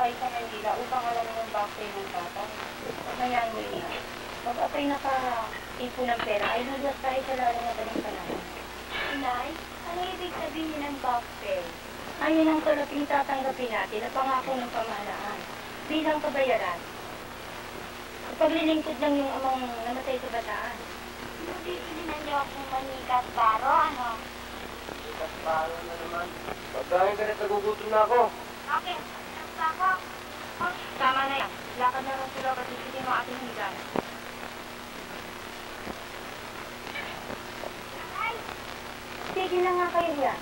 tayo sa Manila upang alamin ang backpay ng tatay. Mayaan mo niya. Mag-apply na ka-ipo ng pera ay lulas tayo sa lalong madaling panahon. Inay, ano ibig sabihin ng backpay? Ayun ang talaping tatanggapin natin na pangako ng pamahalaan bilang kabayaran. Paglilingkod lang yung amang namatay sa bataan. Hindi ininan niyo akong manikat baro, ano? Manikat baro na naman. Pagkain ka na, nagugutom na ako. Okay, nasa ako. Tama na yan. Lakad na lang sila kasi sige mo ating higan. Ay! Sige na nga kayo yan.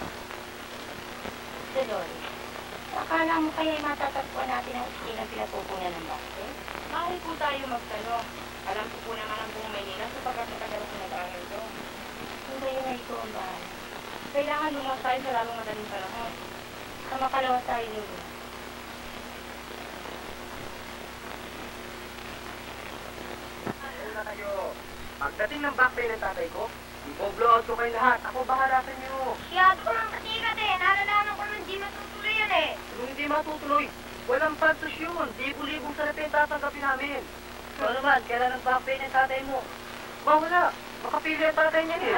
Dolores, akala mo kaya'y matatagpuan natin ang iskilang pinapupunan ng bakit? Maaari po tayo magtanong. Alam ko po naman ang buong Maynila sapagkat matagal ko nag-aaral doon. Kung kayo na ito ang bahay, kailangan lumas tayo sa lalong madaling panahon. Sa makalawas tayo nito. Pagdating ng backpay ng tatay ko, i-blow out ko kayo lahat. Ako bahala sa inyo. Siyado ko lang kasikat eh. Nalalaman ko nang di matutuloy yan eh. Kung hindi matutuloy, walang pantos yun. Libo-libong sarapin tatanggapin namin. So naman, kailan ang backpay ng tatay mo? Wala. Makapili ang tatay niya eh.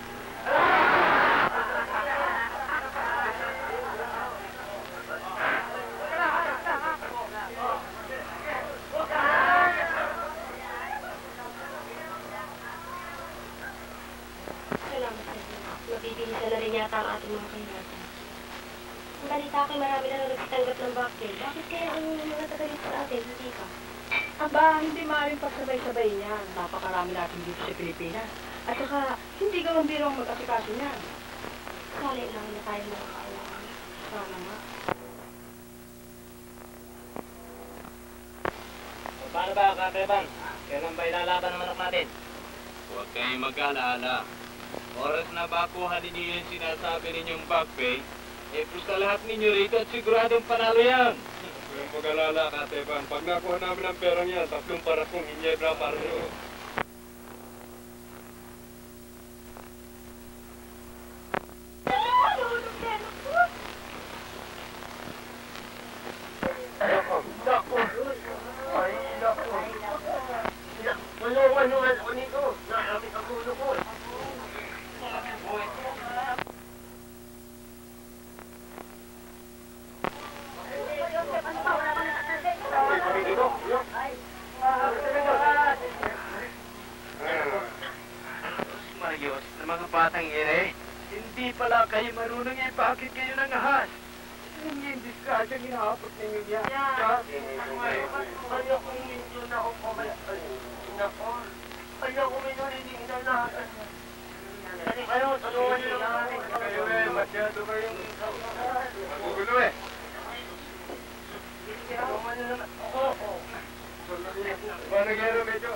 Mabibihisa na rin yata ang ating mga kahirapan. Ang balita ako'y marami na nagsitanggap ng backpay. Bakit kaya ang mga tagalit sa atin, hindi ka? Aba, hindi maaaring pagsabay-sabay niyan. Napakarami natin dito sa Pilipinas. At saka, hindi gawang biro ang mag-asikaso niyan. Sali lang na tayo mga kailangan. Sana nga. Paano ba, Kakeban? Kailan ba ilalaban ang manok natin? Huwag kayong mag-alaala. Oras na makuha ninyo yung sinasabi ninyong backpay, punta lahat ninyo rito at siguradong panalo yan. Huwag mag-alala, Kateban. Pag nakuha namin ang perang yan, 3 parasong Ginebra para sa'yo. Marios, na mga batang ere, hindi pala kayo marunong eh. Bakit kayo nangahas? Yung disgrasya hinahapot ninyo yan. Kaya kung medyo na ako kaya kung medyo rin na kayo, tulungan nyo lang namin. Kayo eh, masyado kayong magugulo eh. Tulungan nyo naman. Oo. Paano gero medyo?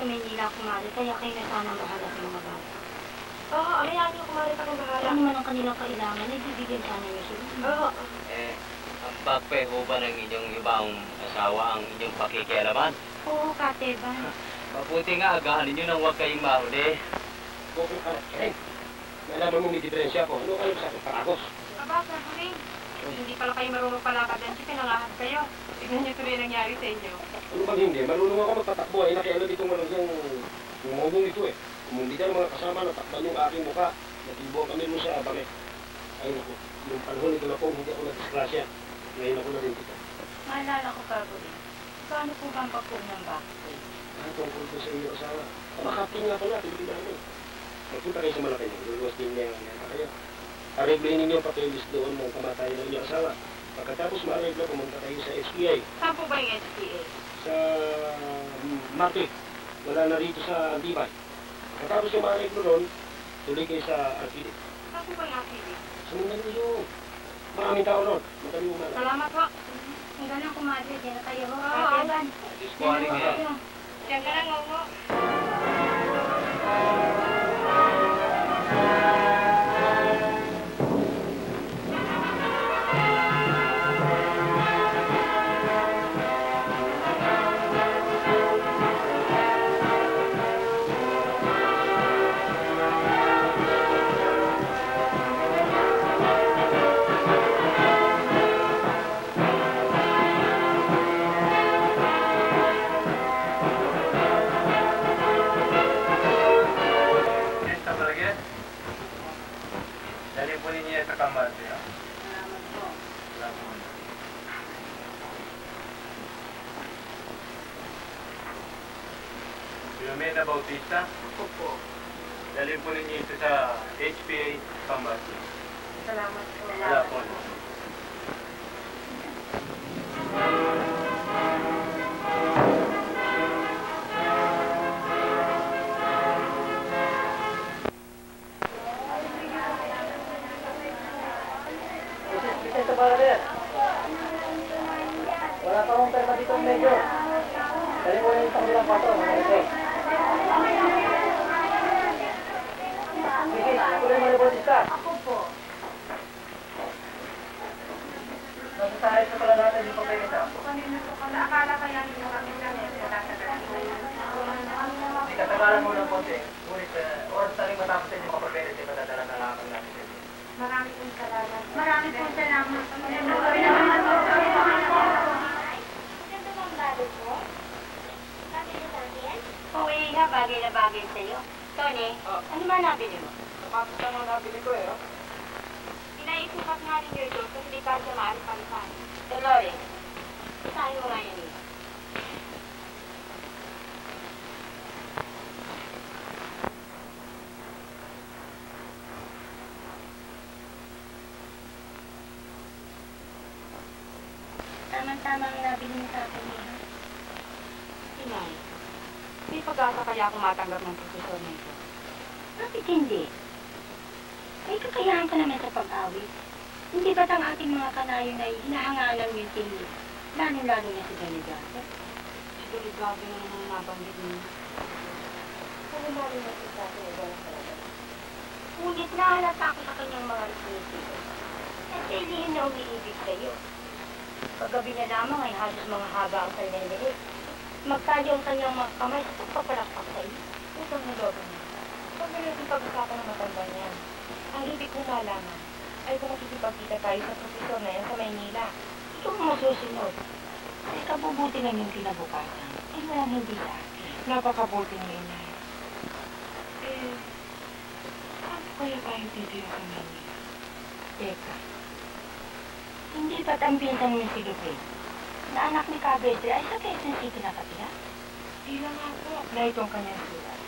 Maynila, kumari, kaya kayo na sana bahala sa mga bata. Oo, amayaan niyo kumari pa ng bahala. Ano man ang kanilang kailangan, ay bibigyan sana niyo sila. Oo. Ang bakpe ho ba ng inyong ibang asawa ang inyong pakikialaman? Oo, Kateban. Mabuti nga, agahan ninyo nang huwag kayong mahuli. Okay, Karen. Nalaman mo may diferensya ko. Ano kayo sa akin? Paragos. Aba, sabi hindi pala kayo marunong palakad yan. Pinangahas kayo. Tignan niyo tuloy nangyari sa inyo. Ano bang hindi? Marunong ako magpatakbo. Ay nakialam itong malagang umubong ito eh. Kung hindi ka ng mga kasama, natakpan yung aking mukha. Natibo kami mo siya. Bakit? Ay naku. Yung panahon ito na po, hindi ako nag-disgrasya. Ngayon ako na rin dito. Maalala ko, Carbolin. Paano po ba ang pagpog ng bakit? Ang tungkol ko sa inyo asawa. Makapin nga pala, tibigin namin. Magpunta kayo sa Malacanang. Luluwas din niya ang kayo. Aregloin ninyo pakilis doon ng kamatayan ng inyong asawa. Pagkatapos ma-areglo, pumunta kayo sa SPA. Saan po ba yung SPA? Sa Marte. Wala na rito sa Antibay. Pagkatapos yung ma-areglo doon, tuloy kayo sa Arcide. Saan po ba yung affiliate? Sa Mandaluyong. Maraming tao doon. Madali umala. Salamat po. Ang galang kumadre, diyan na kayo. Oo, Kateban. Kuharin nga. Diyan ka lang, Ngongo. Dali po ninyo sa kamar. Filomena Bautista? Opo. Dali po ninyo ito sa HPA Pambasi. Salamat po. Wala po. Isa para rin. Wala pa akong perma dito medyo. Dali mo yung pangilang pato. Okay. Sige, ako rin malibotista. Ako po. Nasa tayo sa pala natin yung pagkainita. Akala kaya hindi kami namin nagkakatagal. Ikatagalan mo ng konti. Ngunit, oras tayo matapos din yung papapelit. Matadala na lang natin. Marami pong salamat. Marami po salamat. Maganda bang bagay po? Bagay na bagay? Oo, Iha, bagay na bagay sa'yo. Tony, ano ba nabili mo? Sapatos lang ang nabili ko eh. Inaisukat nga ninyo ito kung hindi ka siya maaalipalitan. Dolores, isahin mo nga yan eh. Tama-tama ang nabili mo sa akin eh. Inay, may pag-asa kaya akong matanggap ng profesor nito. Bakit hindi? May kakayahan ka naman sa pag-awit. Hindi ba't ang ating mga kanayon ay hinahangaan ng meeting, lalo-lalo na si Delegado? Si Delegado na naman nabanggit niyo. Lalo-lalo na si Delegado ay walang talaga. Ngunit nahalata ko sa kanyang mga responsibo. At hindi na umiibig sa'yo. Paggabi na lamang ay halos mga haba ang kanyang liit. Magtali ang kanyang mga kamay sa pagpapalakpak sa'yo. Utang na lobo niya. Huwag na natin pag-usapan ng matanda niyan. Ang ibig kong malaman ay kung makikipagkita tayo sa profesor na yan sa Maynila. Ito ang masusunod. Ay kabubuti lang yung kinabukasan. Ay walang hindi lahat. Napakabuti niyo, Inay. Ano kaya tayo titiyo sa Manila? Teka. Hindi ba't ang bintang niya si Lupin? Na anak ni Cabete ay sa Quezon City nakatira? Tila nga po. Na itong kanyang sulat.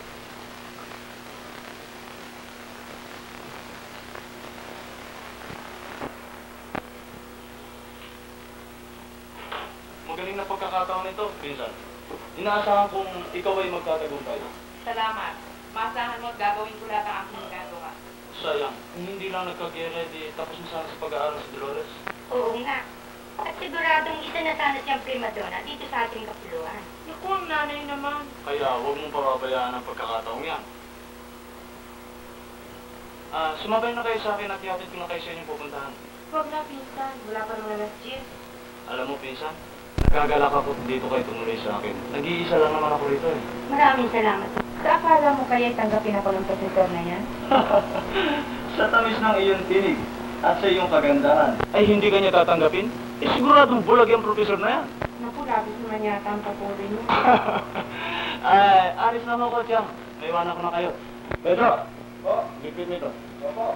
Magaling na pagkakataon nito, pinsan. Inaasahan kong ikaw ay magtatagumpay. Salamat. Maasahan mo at gagawin ko lahat ang aking ginagawa. Sayang, kung hindi lang nagkagere, di tapos na sana sa pag-aaral si Dolores. Oo nga. At siguradong isa na sana siyang primadona dito sa ating kapuluan. Naku, ang nanay naman. Kaya huwag mong pababayaan ang pagkakataong yan. Sumabay na kayo sa akin at ihatid ko na kayo sa inyong pupuntahan. Huwag na, pinsan. Wala pa naman alas 10. Alam mo, pinsan, nagkagalak ako dito kayo tumuloy sa akin. Nag-iisa lang naman ako rito eh. Maraming salamat. Sa akala mo kaya tanggapin ako ng profesor na yan? Sa tamis ng iyong tinig at sa iyong kagandahan. Ay, hindi ka niya tatanggapin? Eh, siguradong bulag yung profesor na yan. Naku, labis naman yata ang papuri mo. Ay, alis na ako, Tiang. May iwanan ko na kayo. Pedro! Oh, Lipid nito. opo.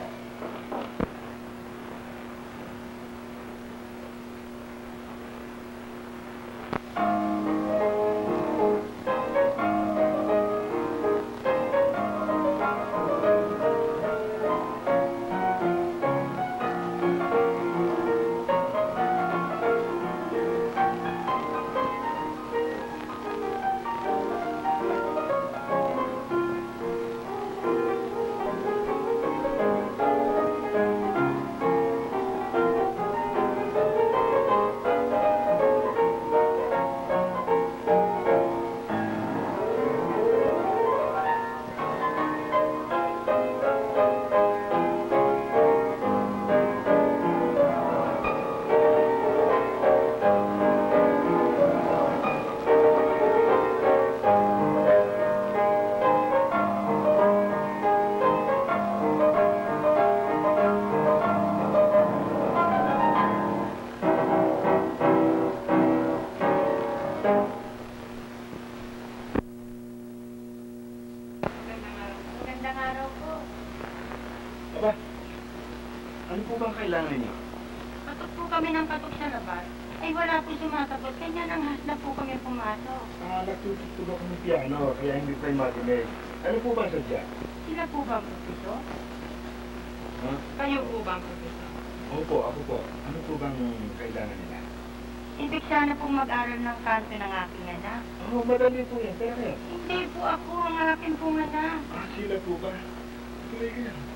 Magandang araw po. Aba, ano po bang kailangan niyo? Patok po kami ng patok sa labas. Ay wala po sumasagot, kanya nang hasla po kami pumasok. Natutugtog ako ng piano, kaya hindi tayo matinig. Ano po ba sadya? Sila po ba ang profesor? Ha? Kayo po ba ang profesor? Opo, ako po. Ano po bang kailangan nila? Ibig sana pong mag-aral ng kanto ng aking anak. Oh, madali po yan. Tara kayo. Hindi po ako ang aking pong anak. Sila po ba? Tuloy ka yan.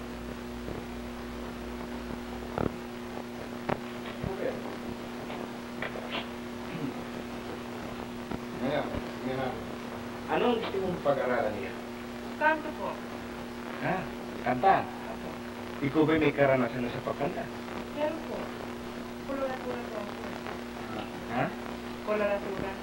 Okay. Ngayon. Anong gusto mong pag-aralan niya? Kanto po. Ha? Kanta? Ikaw ba'y may karanasan na sa pagkanta? Meron po. Koloratura po ako. Ha? Koloratura.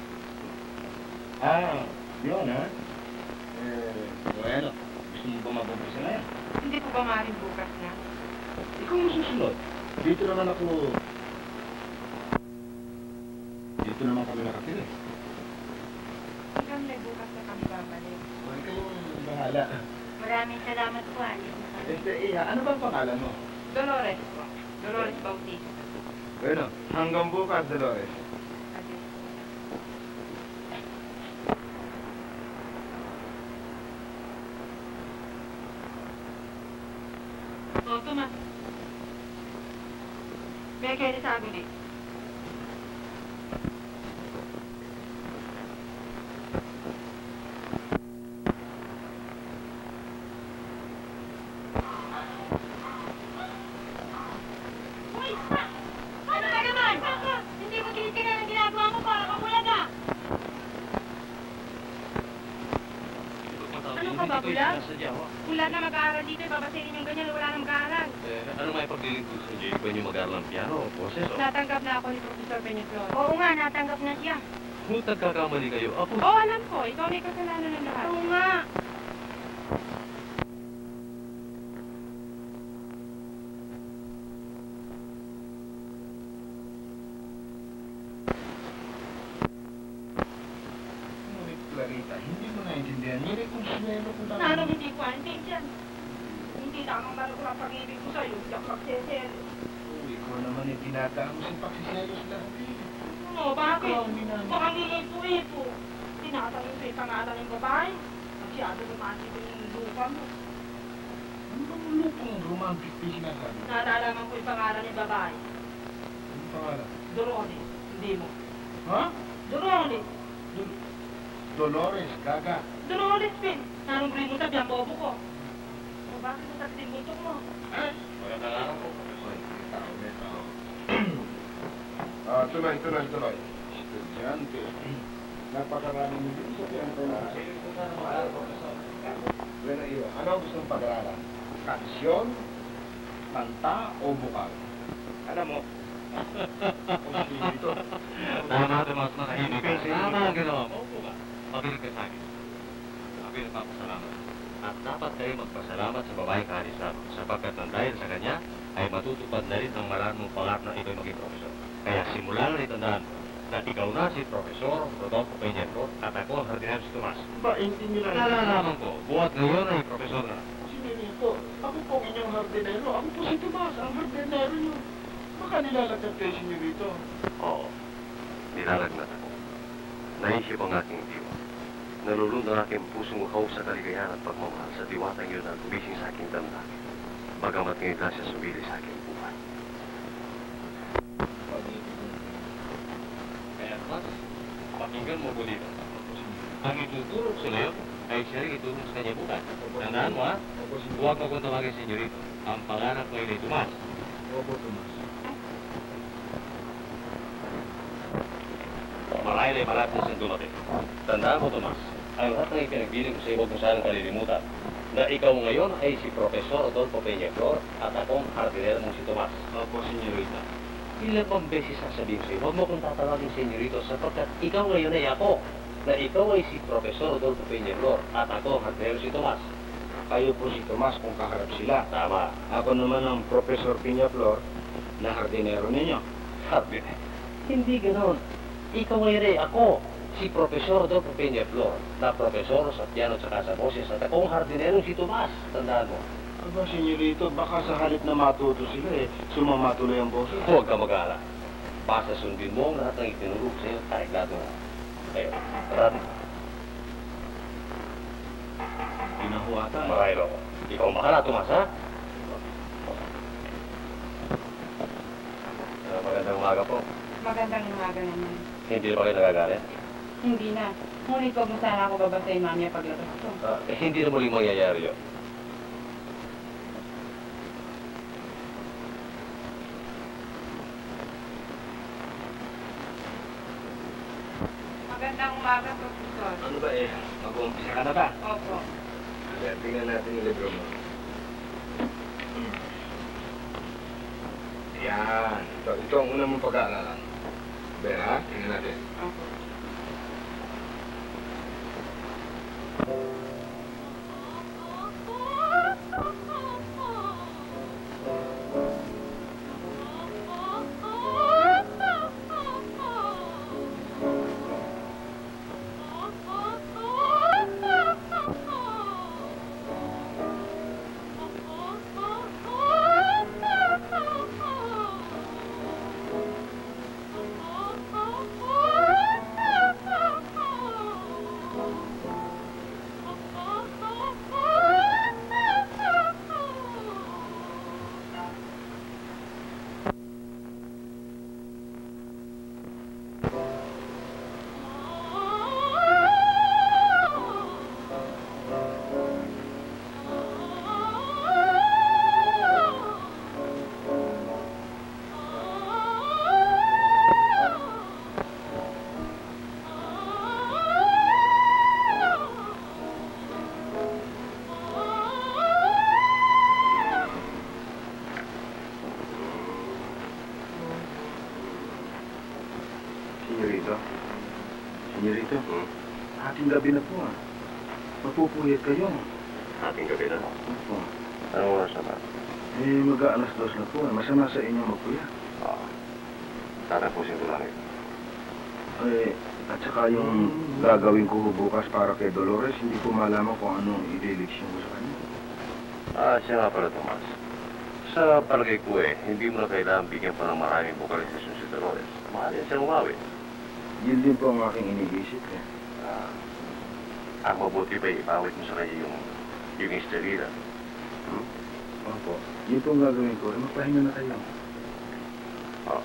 Yun ha? Bueno, gusto mo ba mag-umpisa na yan? Hindi po ba maaaring bukas na? Ikaw ang susunod. Dito naman kami nakatira. Hanggang may bukas na kami babalik. Huwag kayong bahala. Maraming salamat po, alis na kami. Ano bang pangalan mo? Dolores po. Dolores Bautista. Bueno, hanggang bukas, Dolores. Kasi oh, Tomas. May kayo sabi ni. Ano ba naman? Hindi mo tinitingnan ang ginagawa mo para kapulaga. Ano ka ba, bulag? Wala na mag-aaral dito, babasahin yung ganyan, wala na mag-aaral. Ano may pagdinig ko sa Jake? Pwede mag-aaral ng piano o boses? Natanggap na ako ni Professor Beneflor. Oo nga, natanggap na siya. Kung nagkakamali kayo, ako. Oo, alam ko. Ikaw may kasalanan ng lahat. Oo nga. Ngunit, Clarita, hindi mo naintindihan. Yan ay kung swelo ko lang. Nanong hindi ko antindihan. Hindi tamang balo ko ang pag-ibig ko sa'yo. Hindi ako magsesel. Ikaw naman ay tinataan mo si Paksiselos lahat eh. Ano, bakit? Ikaw ang minamit. Baka iipo-ipo. Tinatanong ko yung pangalan ng babae. Masyado romantic yung lupa mo. Ano bang lupang romantic pa sinasabi? Nalalaman ko yung pangalan ng babae. Ano pangalan? Dolores. Hindi mo. Ha? Dolores. Dolores, Gaga. Dolores, Pin. Nanong rin mo sabi ang bobo ko. O bakit mo sabi mo? Eh? Magandang araw po. May tao. Tuloy. Estudyante. Napakarami mo dito sa pinag-aralan. Bueno, iyo, ano ang gusto mong pag-aralan? Kansyon, kanta, o bukal? Alam mo, dito. Tama, Tomas, nakahimik ka. Tama ang ginawa mo. Mabinig ka sa akin. Ako'y nagpapasalamat. At dapat kayo magpasalamat sa babaeng kahalis lamang sapagkat nang dahil sa kanya ay matutupad na rin ang marami mong pangarap na ito'y maging profesor. Kaya simula na itandaan mo na ikaw na si Profesor Rodolfo Peñero at ako ang hardinero si Tomas. Ba, hindi nila... Nalalaman ko, buhat ngayon ay profesor na. Sinirito, ako po ang inyong hardinero. Ako po si Tomas, ang hardinero niyo. Baka nilalagyan kayo, senyorito. Oo, nilalagnat ako. Naisip ang aking diwa. Nalulund ang aking pusong uhaw sa kaligayahan at pagmamahal sa diwatang yun na gumising sa aking damdamin. Bagamat ngayon lang siya sumili sa aking buhay. Kaya mas, pakinggan mo po dito. Ang itutulog sa ngayon ay siya rin itulong sa kanya bukas. Tandaan mo ha, huwag mo kong tawagin senyorito. Ang pangarap ngayon ay Tomas. Opo, Tomas. Marahil ay malapit na siyang dumating. Tandaan mo, Tomas, ang lahat ng ipinagbiling ko sa iyo, huwag mo sanang kalilimutan na ikaw ngayon ay si Profesor Rodolfo Peñaflor at akong hardinero mong si Tomas. Opo, senyorita. Ilang pang beses sasabihin ko sa iyo, huwag mo kong tatawagin senyorito sapagkat ikaw ngayon ay ako, na ikaw ay si Profesor Rodolfo Peñaflor at ako ang hardinero si Tomas. Kayo po si Tomas kung kaharap sila. Tama. Ako naman ang Profesor Peñaflor na hardinero ninyo. Hardinero. Hindi ganon. Ikaw ngayon ay ako, si Profesor Rodolfo Peñaflor, na profesor sa piano at sa boses at akong hardinero si Tomas. Tandaan mo. Aba, senyorito, baka sa halip na matuto sila sumamatuloy ang boses. Huwag ka mag-alala. Basta sundin mo ang lahat ng itinurog sa iyo at kaiklado na. Kayo, Rad. Pinahuata. Marahil ako. Ikaw ang bakala, Tomas, ha? Magandang umaga po. Magandang umaga naman. Hindi ba kayo nagagalit? Hindi na. Ngunit huwag mo sana ako babasahin mamaya paglabas ko. Hindi na muling mangyayari yun. Magandang umaga, Profesor. Ano ba mag-uumpisa ka na ba? Opo. Kaya tingnan natin yung libro mo. Yan. Ito ang una mong pag-aaralan. Ben, ha? Tingnan natin. Opo. Senyorito, ating gabi na po Mapupuyat kayo. Ating gabi na. Opo. Anong oras na ba? Mag-aalas 2 na po. Masama sa inyo magpuyat. Oo. Tatapusin ko lang ito. At saka yung gagawin ko bukas para kay Dolores, hindi ko malaman kung anong i-eleksyon ko sa kanya. Siya nga pala, Tomas. Sa palagay ko hindi mo na kailangan bigyan pa ng maraming vocalization si Dolores. Mahalin siya umawi. Yun din po ang aking iniisip Ang mabuti ba ipawit mo sa kanya yung esterila? Opo. Yun po ang gagawin ko. Magpahinga na kayo. Oo.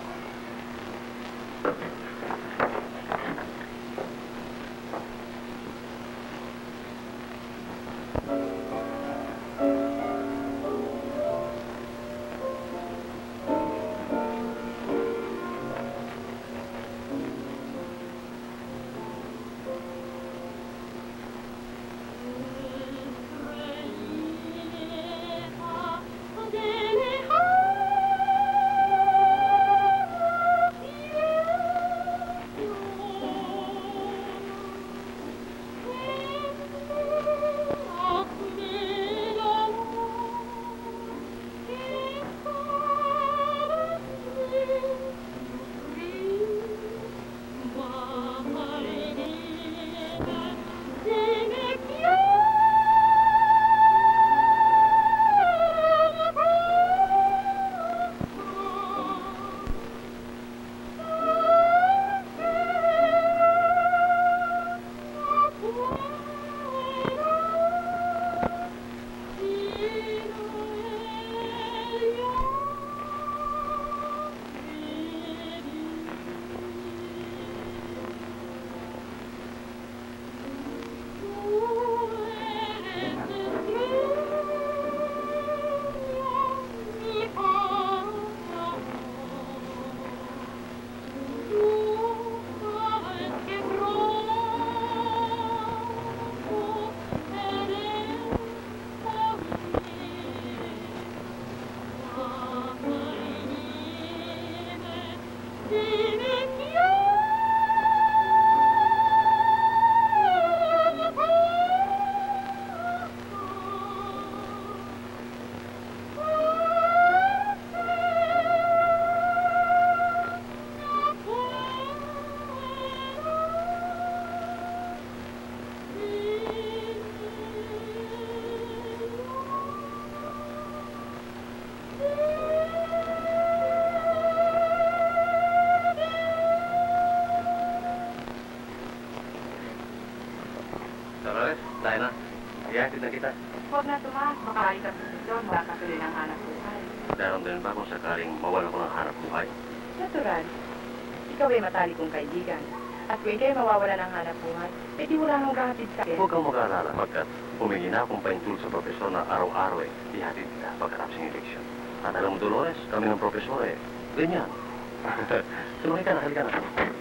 hatid na kita. Huwag na Tomas, makakain ka doon, baka tuloy ng hanap buhay. Daram din ba kung sakaling mawala ko ng hanap buhay? Natural. Ikaw ay matali kong kaibigan. At kung ikaw'y mawawala ng hanap buhay, di wala nang gahatid sa akin. Huwag kang mag-aalala pagkat humingi na akong paintul sa profesor na araw-araw ihatid kita pagkatapos ng eleksyon. At alam mo, Dolores, kami ng profesor ganyan. Sumali ka na, halika na.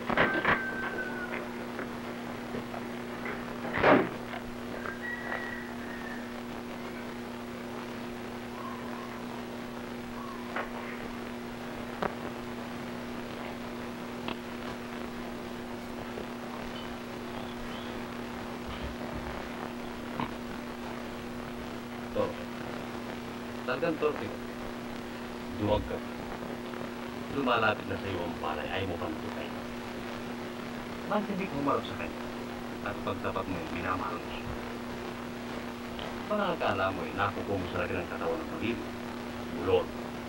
Talagang torte. Duwag ka. Lumalapit na sa iyo ang palay, ayaw mo pantutay. Bakit hindi humarap sa kanya? At pagtapat mo yung minamahal mo siya. Baka akala mo nakukuha mo sa laki ng katawan ng pag-ibig. Bulol.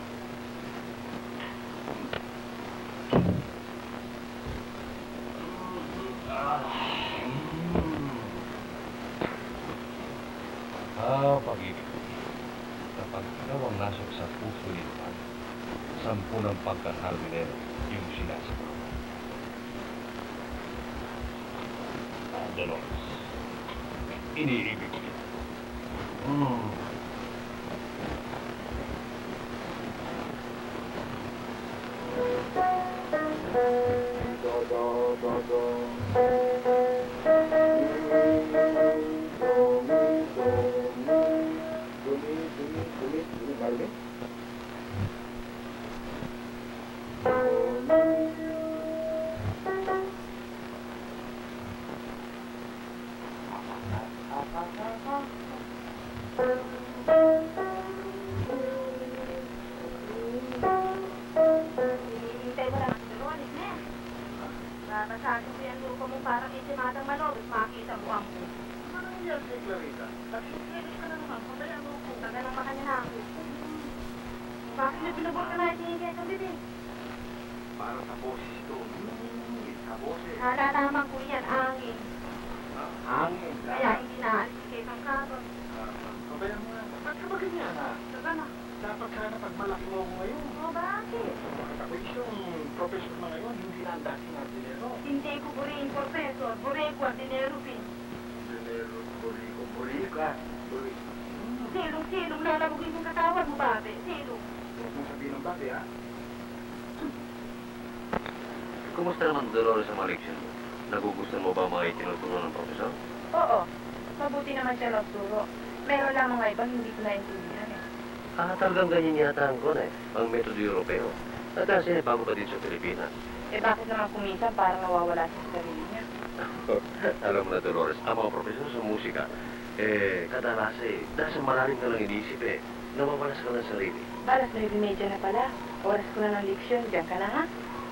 Pag-ibig. Kapag ikaw ang nasok sa puso nito, 10 ng pagkaharminero yung sinasabi. Dolores, iniibig ko kita. Nasabi ko yan lupa mo parang itimatang manod at makita mo ang po. Ano yan si Clarita? Nagsukilis ka na naman, pamaya mo ko. Taga ng makanya na ako. Bakit na pinabot ka na itinigay itong bibig? Para sa boses ito. Sa boses. Nalalaman ko yan, angin. Hangin. Kaya hindi naalis kay kang kabot. Pamaya mo na. Ba't ka ba ganyan ha? Taga na. Dapat ka na pag malaki mo ako ngayon. O bakit? Ako yung professor na ngayon, hindi na ang dating ordinero. Hindi ko buriin professor, buriin ko ang dinero pin. Ordinero, buri ka. Buri. Silong lalabugin yung katawan mo, babe. Silong. Huwag mong sabihin ng babi ha. Kumusta naman, Dolores, ang leksyon mo? Nagugustuhan mo ba mga itinuturo ng profesor? Oo, mabuti naman siya turo. Meron lamang nga ibang hindi ko naintindihan eh. Talagang ganyan yata ang kon ang metodo Europeo. At kasi bago pa din sa Pilipinas. Eh bakit naman kuminsan parang nawawala siya sa sarili niya? Alam mo na, Dolores, ang mga profesor sa musika, kadalas dahil sa malalim ka lang inisip nawawalas ka ng sarili. Alas 9:30 na pala. Oras ko na ng leksyon. Diyan ka na ha?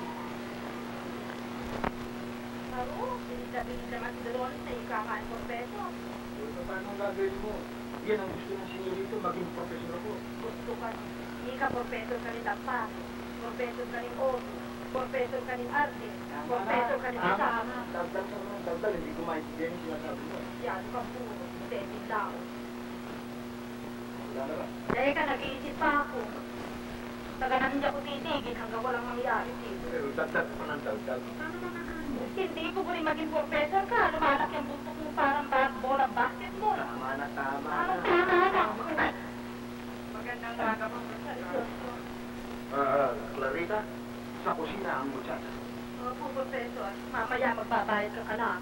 Oo, pinita-pinita naman si Dolores na ikakain professor. Paano ang gagawin mo? Yan ang gusto ng senyorito, maging professor ako. Gusto ka, hindi ka professor ka rin Dapa, professor ka rin Oso, professor ka rin Arte, professor ka rin Isama. Dagdag, hindi ko maintindihan yung sinasabi mo. Yan kang puno, steady daw. Wala na ba? Dahil ka nag-iisip pa ako. Taga na hindi ako titigil hanggang walang mangyari dito. Pero dagdag pa ng dagdag. Ano na gagawin mo? Hindi ko rin maging professor ka. Lumalaki ang buntok mo parang bola basketball. Tama na, tama Ano na. na? Magandang maga po sa Diyos. Clarita, sa kusina ang muchacha. Opo, professor. Mamaya magbabayad ka anak.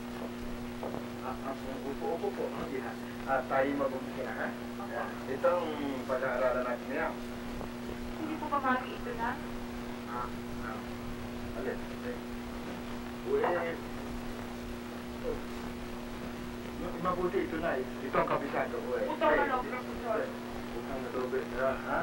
Upo po. Tayo mag-umpisa, ha? Ito ang pag-aaralan natin niya. Hindi po ba maki ito na? Alin? Mabuti ito na eh. Ito ang kabisado ko eh. Utang na lang, professor. Utang na dobe. Ha?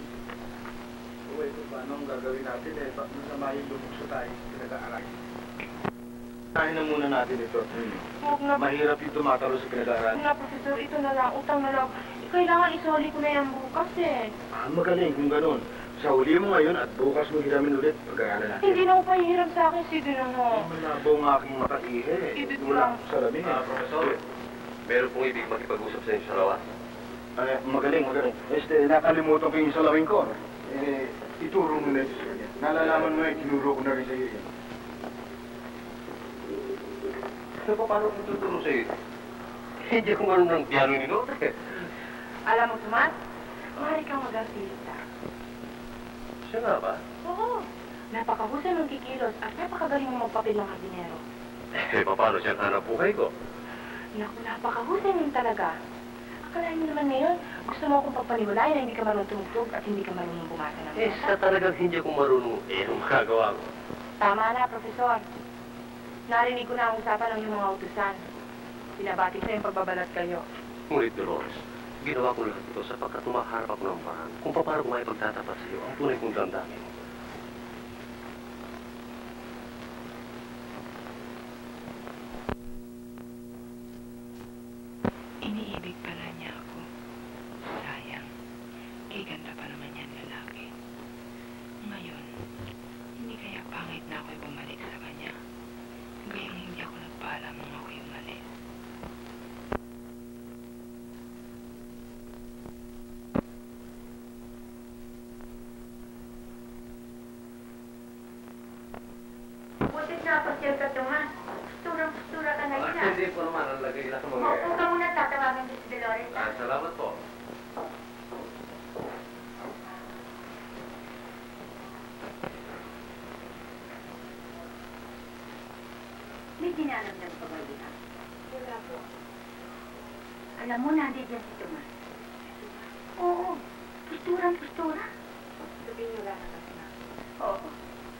Ito paano ang gagawin natin eh. Masama yung lumukso tayo. Pinag-aaral. Tahin na muna natin ito. Huwag na. Mahirap yung tumatalo sa pinag-aaral. Huwag na, professor. Ito na lang. Utang na lang. Kailangan isoli ko na yan bukas eh. Magaling kung ganun. Sa uli mo ngayon at bukas mo hiramin ulit pag-aaral natin. Hindi na ako pahihiram sa akin. Sige na nga. Malabo ang aking mata ihe. Ibig Wala lang. akong salamin eh. Professor? Meron pong ibig makipag-usap sa inyo sa lawas. Ay, magaling. Nakalimutan ko yung salawin ko. Ituro mo na ito sa kanya. Nalalaman mo yung tinuro ko na rin sa iyo. Ano pa paano kung tuturo sa iyo? Hindi ako marunong ng piano ni Note. Alam mo, Tomas, maaari kang mag-artista. Siya nga ba? Oo. Napakahusay ng kikilos at napakagaling mo magpapil ng hardinero. Paano siya hanap buhay ko? Naku, napakahusay mo talaga. Akalain mo naman ngayon, gusto mo akong pagpaniwalayan na hindi ka marunong tumugtog at hindi ka marunong bumasa ng Sa talagang hindi ako marunong. Anong magagawa ko? Tama na, Profesor. Narinig ko na ang usapan ng iyong mga utusan. Pinabati ko yung pagbabalat kayo. Ngunit, Dolores, ginawa ko lahat ito sapagkat tumaharap ako ng parang kung paano ko maipagtatapat sa iyo ang tunay kong damdamin. Iniibig pala niya ako. Sayang. Kay ganda pa naman yan lalaki. Ngayon, hindi kaya pangit na ako'y bumalik sa kanya. Gayong hindi ako nagpaalam nung ako'y umalis. Butit na ako siya ka, Tomas. Pustura ka na yun, ah. Hindi po naman, ang lagay lang sa mga... Maupo ka muna, tatawagan ko si Dolores, ah. Salamat po. May dinaramdam ka ba, Lina? Wala po. Alam mo, nandiyan si Tomas. Oo, pustura. Sabihin niyo lang na kasi na. Oo.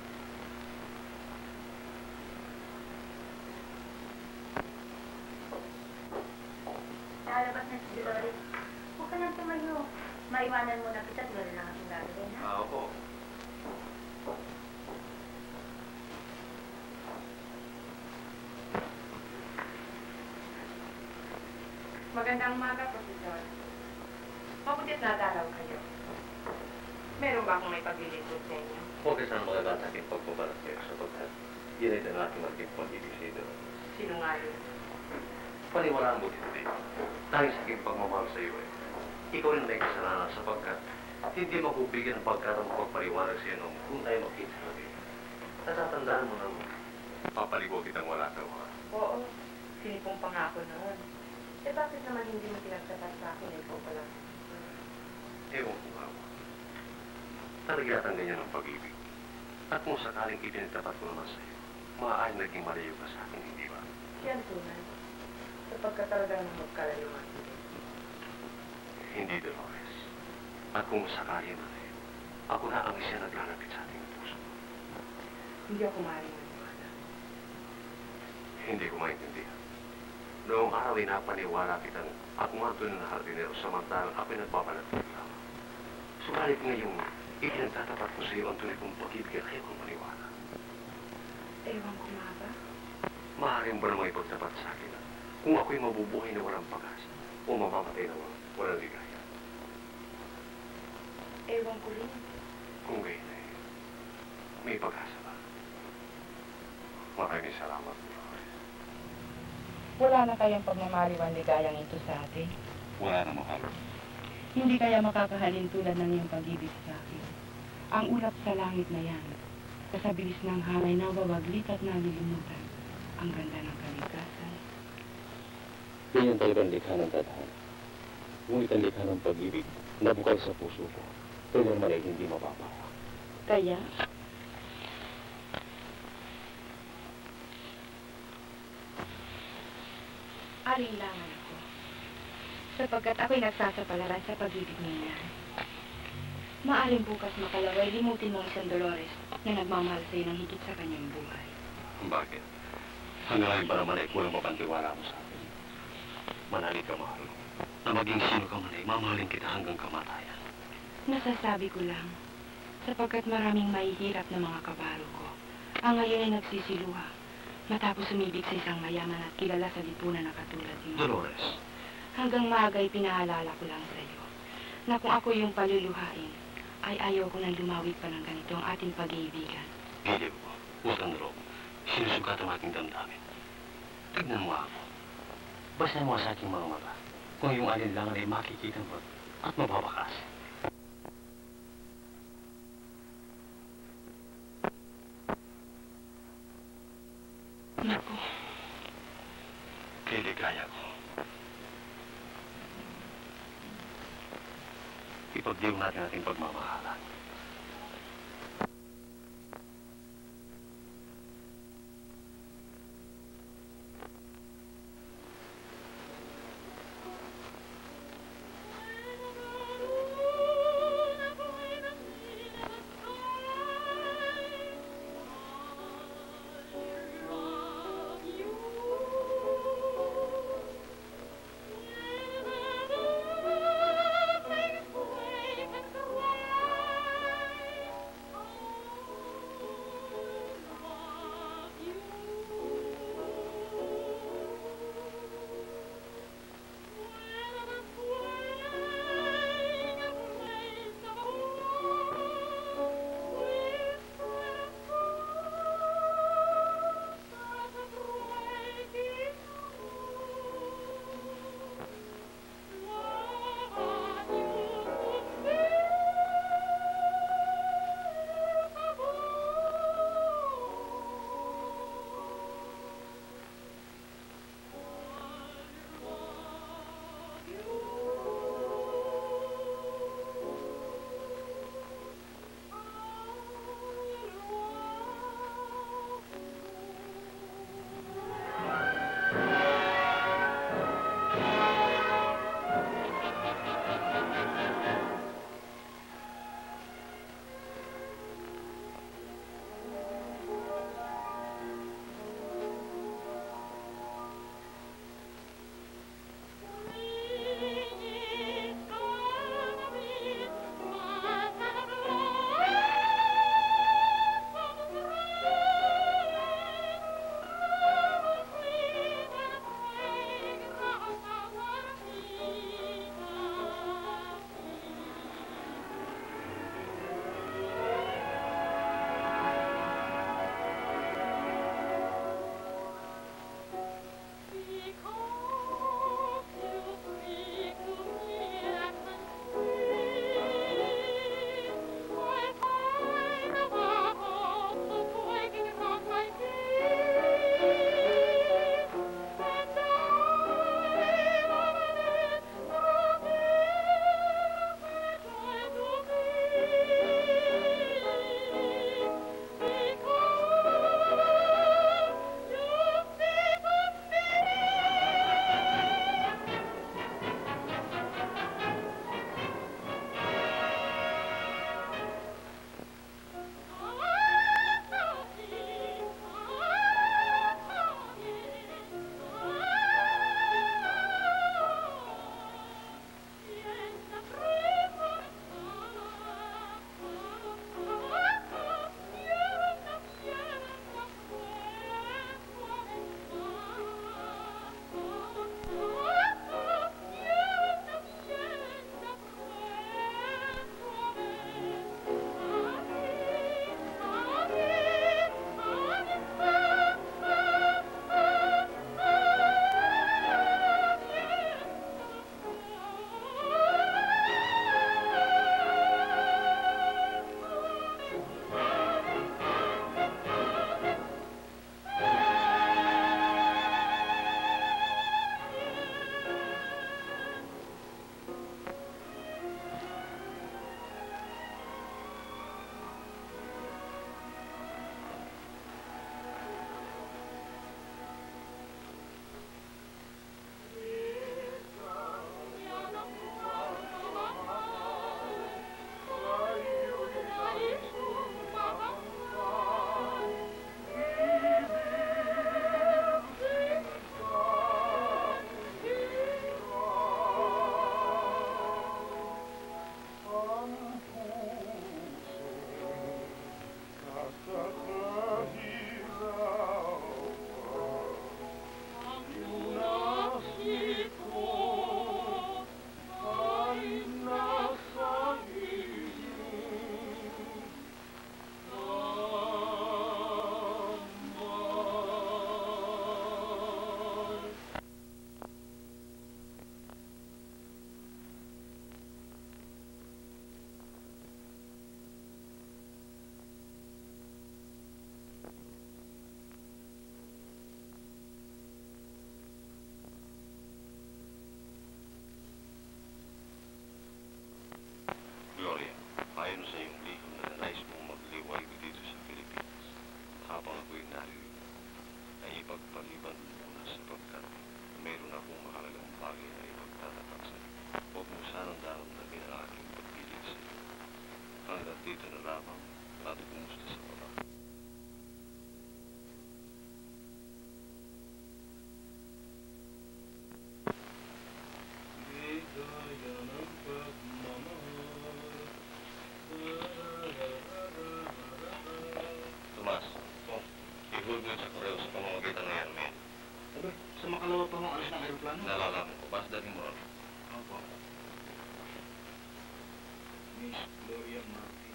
Lalabas na si Dolores. Huwag ka nang tumayo. Maiwanan mo na kita at wala lang akong gagawin, ha? Opo. Magandang umaga, Profesor. Mabuti't nadalaw kayo. Meron ba akong may paglilingkod sa inyo? Huwag ka sana magagasakin pagpapalat kayo sapagkat yun ay ang ating magiging pag-ibig. Sino nga yun? Paniwalaan mo hindi. Dahil sa aking pagmamahal sa iyo ikaw rin may kasalanan sapagkat hindi magbibigyan ng pagkataon pagpaliwanag sa iyo nung kung tayo makita sa akin. Natatandaan mo na papaligo kitang wala sa mga. Oo. Sinipong pangako noon. Eh bakit naman hindi mo pinagsapat sa akin ikaw pala? Ewan ko nga. Talaga ganyan ang pag-ibig. At kung sakaling ipinagtapat ko naman sa iyo, maaaring naging malayo ka sa akin, hindi ba? Yan tunay. Sapagkat talagang magkalayo nga sila. Hindi, Dolores. At kung sakali man ako na ang siya naglalapit sa ating puso. Hindi ako maaaring maniwala. Hindi ko maintindihan. Noong araw ay napaniwala kitang at mga tunay na hardinero samantalang ako'y nagbabalat ng lamang. Subalit ngayong ipinagtatapat ko sa iyo ang tunay kong pag-ibig at ayaw kong maniwala. Ewan ko nga ba? Maaaring ba namang ipagtapat sa akin kung ako'y mabubuhay na walang pag-asa o mamamatay na walang ligaya? Ewan ko rin. Kung gayon ay may pag-asa ba? Maraming salamat, Dolores. Wala na kayang pagmamaliwan ligayang ito sa atin. Wala na, mahal. Hindi kaya makakahalin tulad ng iyong pag-ibig sa akin. Ang ulap sa langit na yan, sa bilis ng hangay na wawaglit at nalilimutan, ang ganda ng kaligtasan. Yan yung talagang likha ng tadhana. Ngunit ang likha ng pag-ibig na bukay sa puso ko, kailan man ay hindi mapapara. Kaya, alinlangan ako, sapagkat ako'y nagsasapalaran sa pag-ibig niya. Maaring bukas makalaway, limutin mo isang Dolores na nagmamahal sa'yo ng higit sa kanyang buhay. Bakit? Hanggang ngayon ba naman ay kulang mapantiwala mo sa akin? Manalig ka, mahal. Na maging sino ka man ay mamahalin kita hanggang kamatayan. Nasasabi ko lang, sapagkat maraming mahihirap na mga kabaro ko, ang ngayon ay nagsisiluha, matapos sumibig sa isang mayaman at kilala sa lipunan na katulad mo. Dolores. Hanggang maaga ay pinaalala ko lang sa iyo, na kung ako yung paluluhain, ay ayaw ko nang lumawit pa ng ganito ang ating pag-iibigan. Hindi ko. Huwag kang loob. Sinusukat ang aking damdamin. Tignan mo ako. Basta mo sa aking mga mata kung yung alinlangan ay makikita mo at mababakas. Naku. Kiligaya ko. Ipagdiw natin ating pagmamahalan. po. Miss Gloria Martin.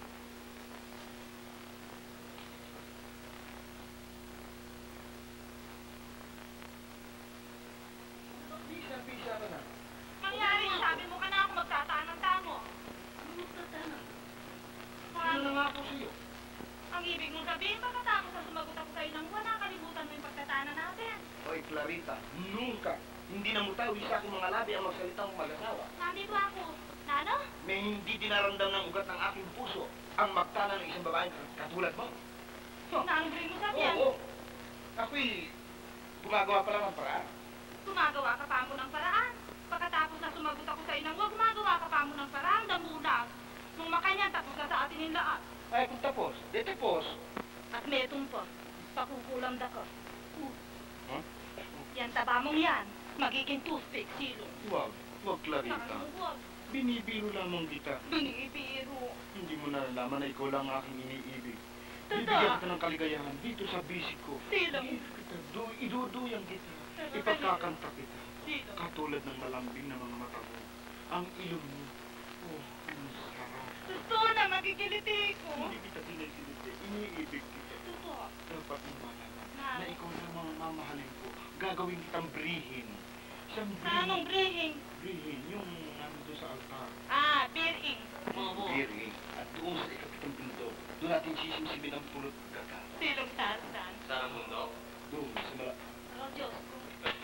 Bisa ka na. Mangyari, sabi mo ka na ako magtataan ng tamo. Ano na nga po sa'yo? Ang ibig mong sabihin, pagkatapos na sumagot ako sa'yo ng buwan, nakalimutan mo yung pagtataanan natin. Oy, Clarita, nunca. Hindi na mo tayo isa akong mga labi ang magsalitang mag-asawa. Nandito ako. Nano? May hindi dinaramdam ng ugat ng aking puso ang magtana ng isang babaeng katulad mo. Naanggri mo sabihan. Oo. Ako'y gumagawa pa lang ng paraan. Gumagawa ka pa mo ng paraan. Pagkatapos na sumagot ako sa'yo ng buwan, gumagawa ka pa mo ng paraan. Damulag. Nung makanyan, tapos na sa atin yung lahat. Ay, kung tapos, di tapos. At metong pa. Pakukulam da ka. Huh? Yan taba mong yan. Magiging toothpick, silo. Huwag, Clarita. Huwag. Binibiro lamang kita. Binibiro. Hindi mo nalalaman na ikaw lang ang aking iniibig. Totoo. Bibigyan kita ng kaligayahan dito sa bisig ko. Silo. Iduduyang kita. Ipagkakanta kita. Silo. Katulad ng malambing na mga mata ko. Ang ilong mo. Oh, ang sarap. Totoo na, magigiliti ko. Hindi kita kinisiliti. Iniibig kita. Totoo. Dapat mo malaman na ikaw lang ang mamahalin ko. Gagawin kitang brihin. Isang brihin. Anong brihing? Brihin, yung nandito sa altar. Ah, beering. Brihin. At doon sa ikapitang pinto, doon natin sisimsibin ang pulot gata. Silog tasan. Saan ang mundo? Doon, sa mala... Oh, Diyos ko.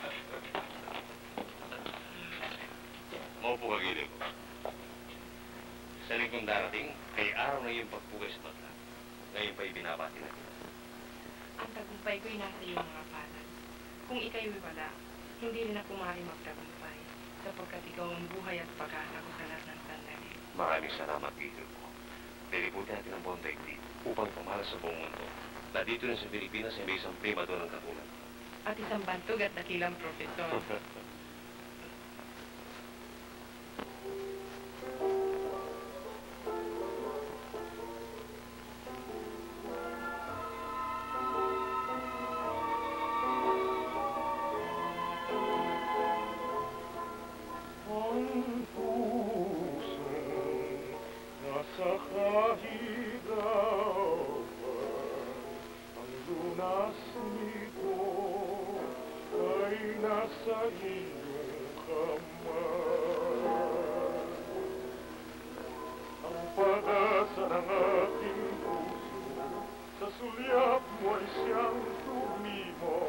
Maupo ka gilid ko. Sa lingkong darating, kay araw na iyong pagpugay sa batla. Ngayon pa'y binabati na kita. Ang tagumpay ko'y nasa iyong mga palad. Kung ika'y wala, hindi rin ako maaari magtagumpay, sapagkat ikaw ang buhay at pag-asa ko sa lahat ng sandali. Maraming salamat, Peter ko. Dilibutin natin ang buong daigdig upang pamalas sa buong mundo na dito rin sa Pilipinas ay may isang prima doon ng katulad. At isang bantog at dakilang profesor. Ang puso nasa kahigawan, ang lunas nito ay nasa iyong kamay. Ang pag-asa ng aking puso, sa sulyap mo ay siyang tumimo.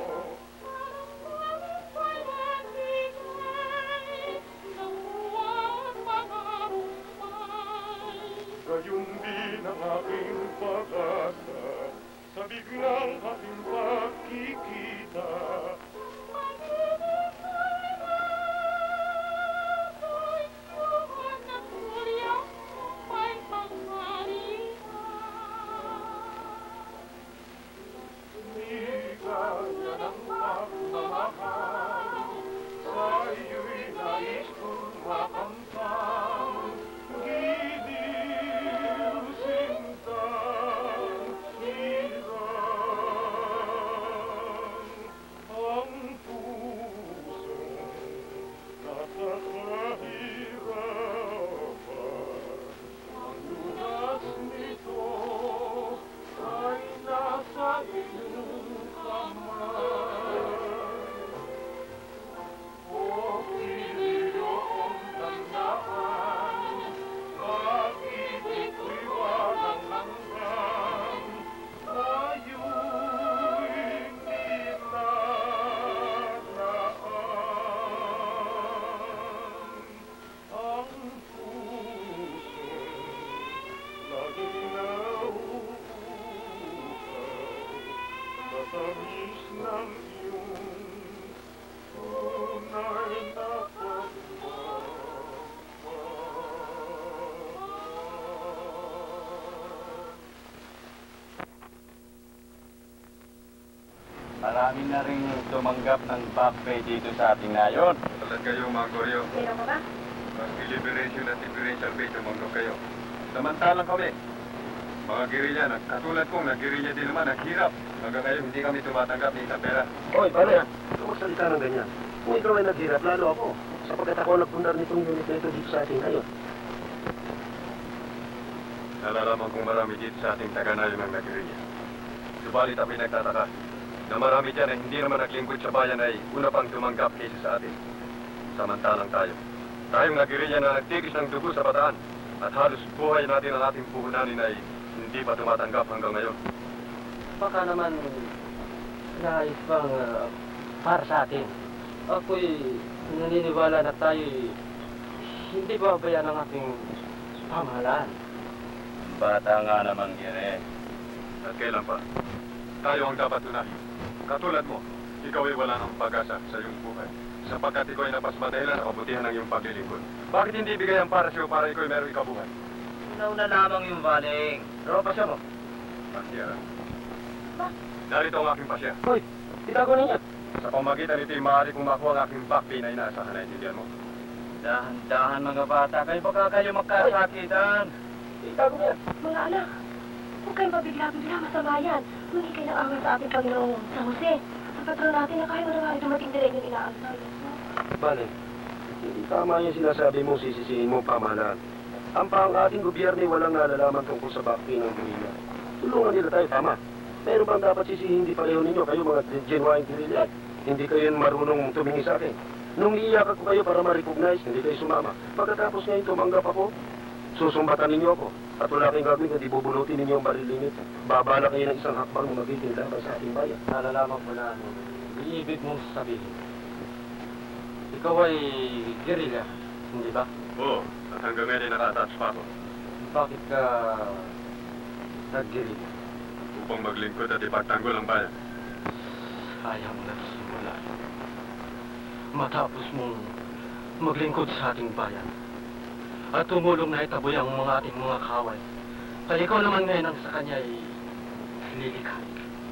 Gayon din ang aking pag-asa sa biglang ating pagkikita. Ligaya ng pagmamahal, sa iyo'y nais kong makamtan. Giliw, sintang, hirang, ang puso nasa kahirapan. Ang lunas nito ay nasa iyong kamay. O iyong tandaan, pag-ibig ko'y walang hanggan, tayo'y nilalaan. Ang puso laging nauuhaw, matamis ng iyong tunay na Marami na rin tumanggap ng back pay dito sa ating ngayon. Tulad kayo mga koryo, Pero mo ba? mas liberation at differential pay tumanggap kayo. Samantalang kami, mga gerilya, katulad kong nag-gerilya din naman, naghirap. Hanggang ngayon, hindi kami tumatanggap ni isang pera. Hoy, pare, huwag salita ng ganyan. Kung ikaw ay naghirap, lalo ako. sapagkat ako ang nagpundar nitong unit na ito dito sa atin ngayon. Nalalaman kong marami dito sa ating taga-nayon ng nagiriya. Subalit ako'y nagtataka na marami dyan ay hindi naman naglingkod sa bayan ay una pang tumanggap kaysa sa atin. Samantalang tayong nagiriya na nagtigis ng dugo sa bataan at halos buhay natin ang ating puhunanin ay hindi pa tumatanggap hanggang ngayon. Baka naman nais bang para sa atin. Ako'y naniniwala na tayo'y hindi babayan ng ating pamahalaan. Bata nga naman yan eh. At kailan pa? Tayo ang dapat unahin. Katulad mo, ikaw ay wala ng pag-asa sa iyong buhay. Sapagkat ikaw ay napasmadahilan sa kabutihan ng iyong paglilingkod. Bakit hindi bigay ang para sa iyo para ikaw ay merong ikabuhay? Una lamang yung baling. Pero pasya mo. Pasya. Narito ang aking pasya. Hoy, itago ninyo. Sa pamagitan nito ay maaari kong makuha ang aking back pain na inaasahan na intindihan mo. Dahan-dahan mga bata. Kayo baka kayo magkasakitan. Itago niya. Mga anak, huwag kayong pabigla-bigla, masama yan. Huwag kayo ng awal sa ating Panginoong San Jose. Ang patron natin na kahit manawari dumating din yung inaantay. Bale, hindi tama yung sinasabi mo, sisisihin mo pamahalaan. Ang ating gobyerno ay walang nalalaman tungkol sa bakti ng guerrilla. Tulungan nila tayo, tama. Pero bang dapat sisihin hindi pareho ninyo, kayo mga genuine guerrilla? Hindi kayo marunong tumingi sa akin. Nung iiyak ako kayo para ma-recognize, hindi kayo sumama. Pagkatapos ngayon tumanggap ako, susumbatan ninyo ako. At wala kayong gagawin kundi bubunutin ninyo ang barilinit. Babala kayo ng isang hakbang na magiging laban sa ating bayan. Nalalaman ko na iibig mong sabihin. Ikaw ay guerrilla, hindi ba? Oo, at hanggang ngayon ay naka-attach pa ako. Bakit ka nag-guerrilla? Upang maglingkod at ipagtanggol ang bayan. Sayang na simula. Matapos mong maglingkod sa ating bayan at tumulong na itaboy ang mga ating mga kaway. Kaya ikaw naman ngayon ang sa kanya ay lilikha.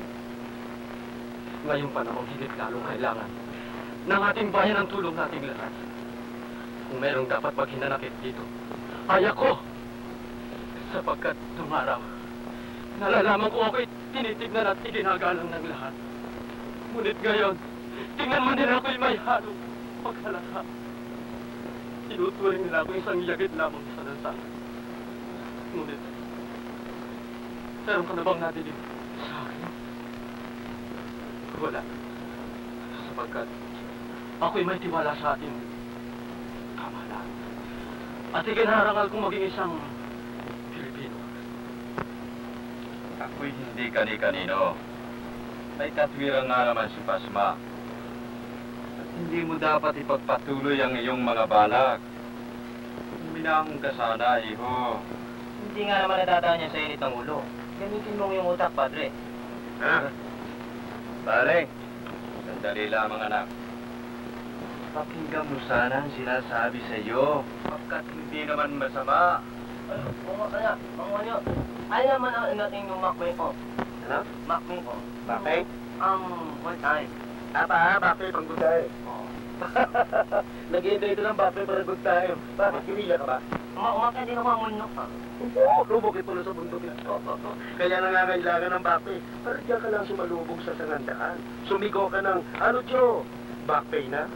Ngayong panahon higit lalong kailangan ng ating bayan ang tulong nating lahat. Kung merong dapat maghinanakit dito, ay ako! Sapagkat nung araw, nalalaman ko ako'y tinitignan at iginagalang ng lahat. Ngunit ngayon, tingnan mo nila ako'y may halong pagkalaka. Tinuturing nila ako isang yagit lamang sa lansangan. Ngunit, meron ka na bang nadinig sa akin? Wala. Sapagkat ako'y may tiwala sa atin. Kamahalaan. At ikinarangal kong maging isang Pilipino. Ako'y hindi kani-kanino. May katwiran nga naman si Pasma. At hindi mo dapat ipagpatuloy ang iyong mga balak. Minahong ka sana, iho. Hindi nga naman nadadaan niya sa init ng ulo. Gamitin mo yung utak, Padre. Ha? Bale, sandali lamang anak. Pakinggan mo sana ang sinasabi sa iyo. Pagkat hindi naman masama. Mga nyo, ay naman ang natin yung makmay ko. Ano? Makmay ko. Bakit? One time. Bakit? Pang good tayo. Nag-i-enjoy ito ng bakit para good tayo. Bakit? Guerrilla ka ba? Umakya din ako ang munok ha. Oo, lubog ito sa bundok. Kaya nangangailangan ng bakit. Pero diyan ka lang sumalubog sa sangandaan. Sumigaw ka ng, ano Joe? Backpay na?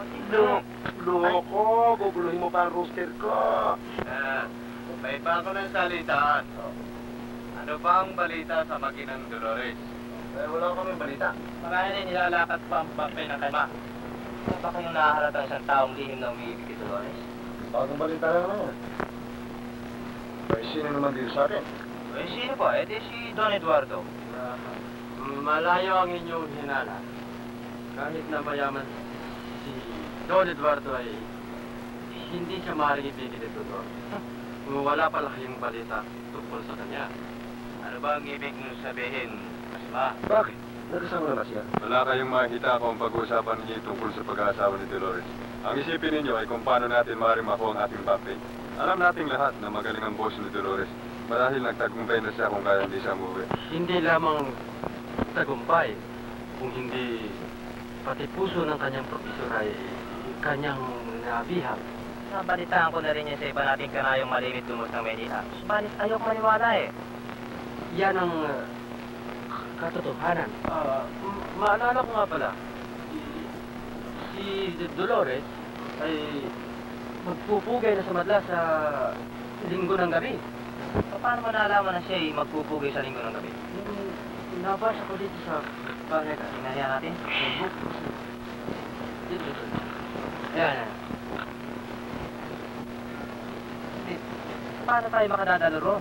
Loko, guguluhin mo pa ang rooster ko. May bago ng salitaan. Ano ba ang balita sa makinang Dolores? Wala kami balita. Marami rin nilalakad pa ang papay ng kalma. Ano ba kayong nakaharap isang taong lihim na umiibig ito, Dolores? Bagong balita na naman yan. Ay, sino naman dito sa akin? Eh, sino ba? Eh, di si Don Eduardo. Malayo ang inyong hinala. Kahit na mayaman si Don Eduardo ay hindi siya maaaring ibigin ito doon. Wala pala kayong balita tungkol sa kanya. Ano ba ang ibig mong sabihin, Pasma? Bakit? Nagkasama na ba siya? Wala kayong makikita kung pag-uusapan ninyo tungkol sa pag-aasawa ni Dolores. Ang isipin ninyo ay kung paano natin maaaring makuha ang ating backpay. Alam nating lahat na magaling ang boss ni Dolores. Marahil nagtagumpay na siya kung kaya hindi siya umuwi. Hindi lamang tagumpay, kung hindi pati puso ng kanyang profesor ay kanyang nabihag. Nabalitaan ko na rin niya sa iba nating kanayong malimit lumos ng Manila. Subalit ayok maniwala eh. Yan ang katotohanan. Maalala ko nga pala, si Dolores, ay magpupugay na sa madla sa linggo ng gabi. Paano mo nalaman na siya ay magpupugay sa linggo ng gabi? Yung nabasa ko dito sa bahay. Tingnan natin. Facebook. Dito. Ayan. Paano tayo makadadalo ron?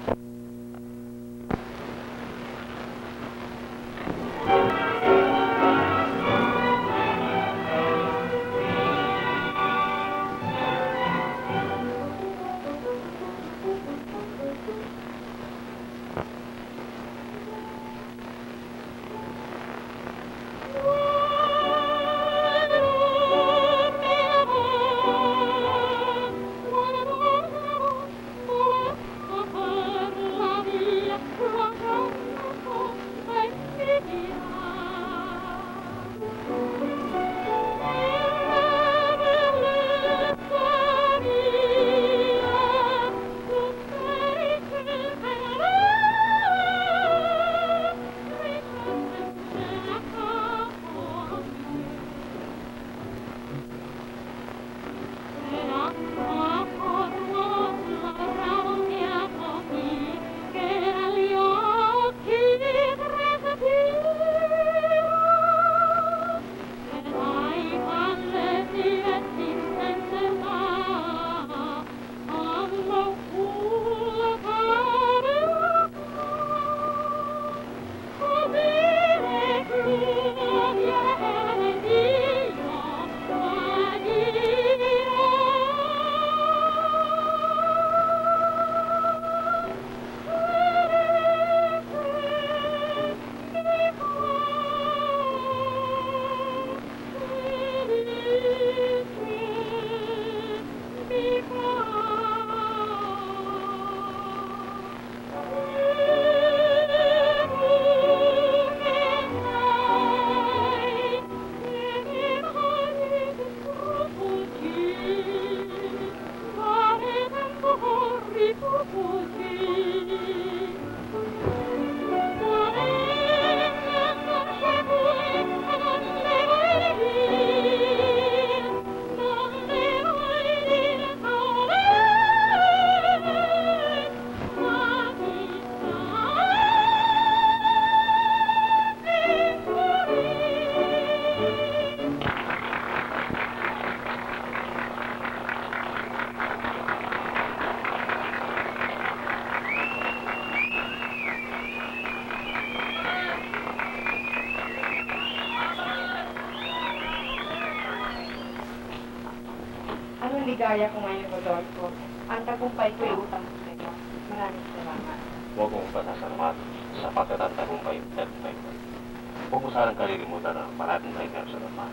Ligaya ko ngayon, Rodolfo. Ang tagumpay ko ay utang ko sa iyo. Maraming salamat. Huwag mong pasasalamatan sapagkat ang tagumpay ko. Huwag mo sanang kalilimutan na parating tayo meron sa laman.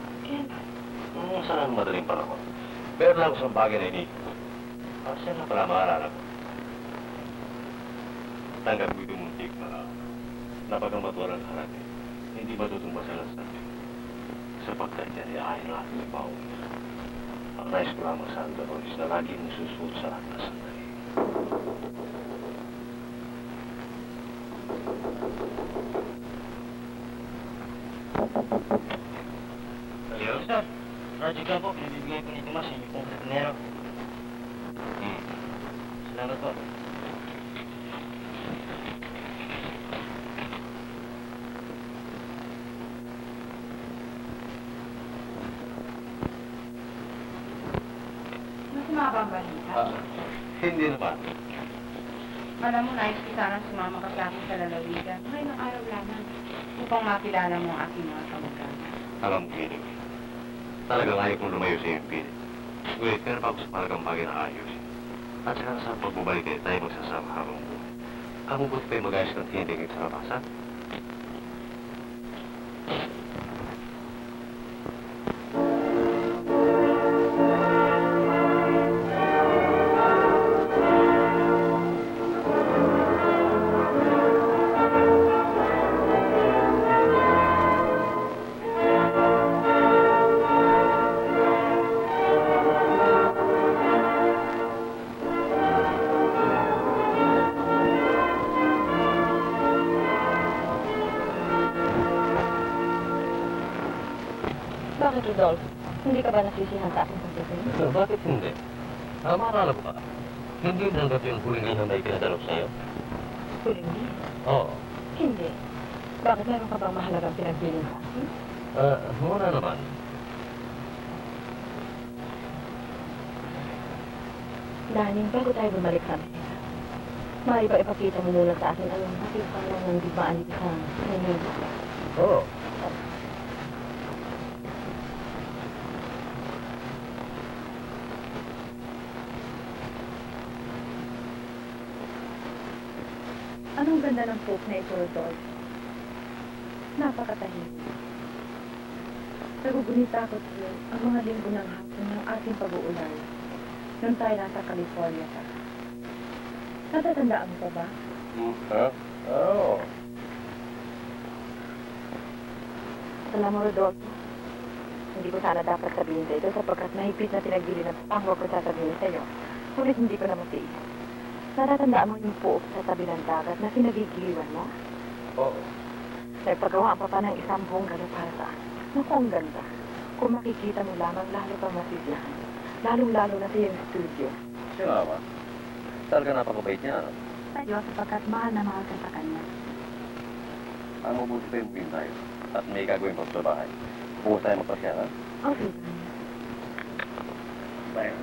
Kailan? Sana ng madaling panahon. Meron lang isang bagay na iniisip ko. At siya na pala maalala ko. Tanggap ko yung muntik na napagkamatuwa ng harap hindi matutumba sa natin. Sapagkat yan ay ayon natin ng bawang. Ang nais ko lamang sa Andalon is na lagi mong susunod sa lahat na sandali. Hello? Sir, project ka po. Pinibigay ko ni Tomas yung pong dinero. Salamat po. Masama ba ang balita? Hindi naman. Alam mo, nais ko sana sumama ka sa akin sa lalawigan. Ngayon ang araw lamang. Upang makilala mo ang aking mga kamag-anak. Alam mo, Piling. Talagang ayaw kong lumayo sa iyong pilit. Ngunit meron pa ako sa malagang bagay na ayusin. At saka sa pagbubalik ay tayo magsasama habang buhay. Ang buti pa'y mag-ayos ng tinigit sa kapasan. Bakit, Rodolfo? Hindi ka ba nasisihan sa aking pagdating? Bakit hindi? Maalala mo ba? Hindi nanggap yung huling inom na ipinadalok sa'yo? Huling di? Oo. Hindi. Bakit meron ka bang mahalagang pinagbilin sa akin? Muna naman. Daning, bago tayo bumalik sa Amerika, maaari ba ipakita mo muna sa akin anong bakit parang ng digmaan dito sa Manila? Oo. Anong ganda ng folk na ito, Rodolph? Napakatahimik. Nagugunita ako sa'yo ang mga linggo ng hapon ng ating pag-uulan nung tayo nasa California pa. Natatandaan mo pa ba? Oo. Alam mo, Rodolfo, hindi ko sana dapat sabihin sa ito sapagkat mahigpit na pinagbili ng pangwag ko sasabihin sa'yo. Ngunit hindi ko na matiis. Natatandaan mo yung poop sa tabi ng dagat na sinagigiliwan mo? Oo. Nagpagawa pa ng isang bunggalo para sa akin. Naku, ang ganda. Kung makikita mo lamang, lalo kang masisiyahan. Lalong-lalo na sa iyong studio. Siya nga ba? Talaga napakabait niya, ano? Sa'yo, sapagkat mahal na mahal ka sa kanya. Ang mabuti pa yung buwin tayo. At may gagawin pa sa bahay. Bukas tayo magpasyalan. Okay. Bye.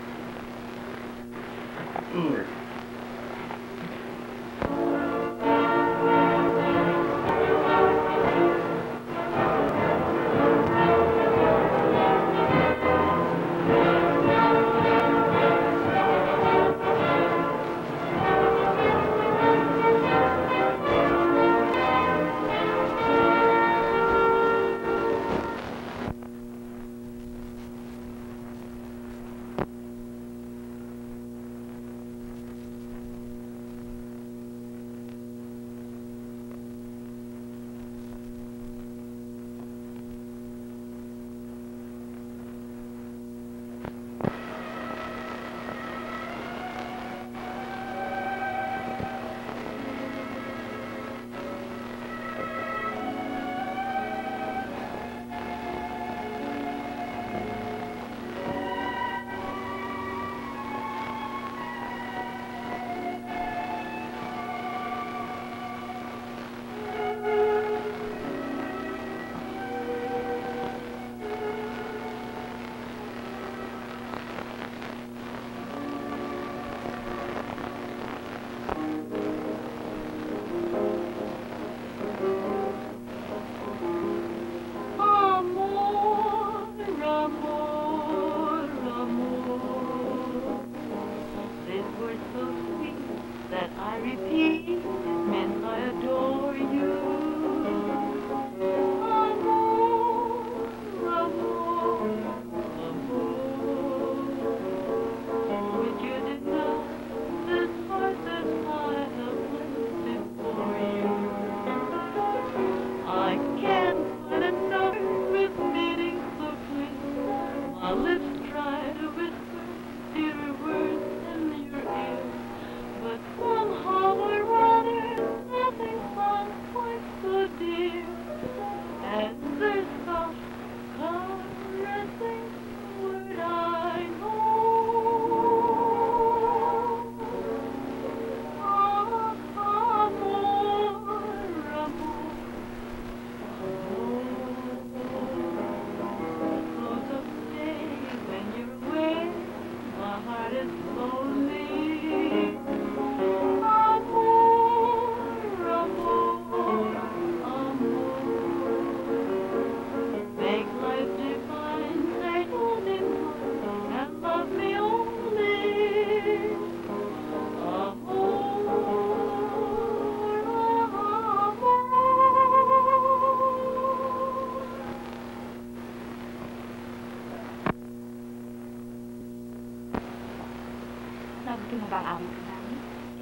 Nagustuhan mo ba ang awit ko namin?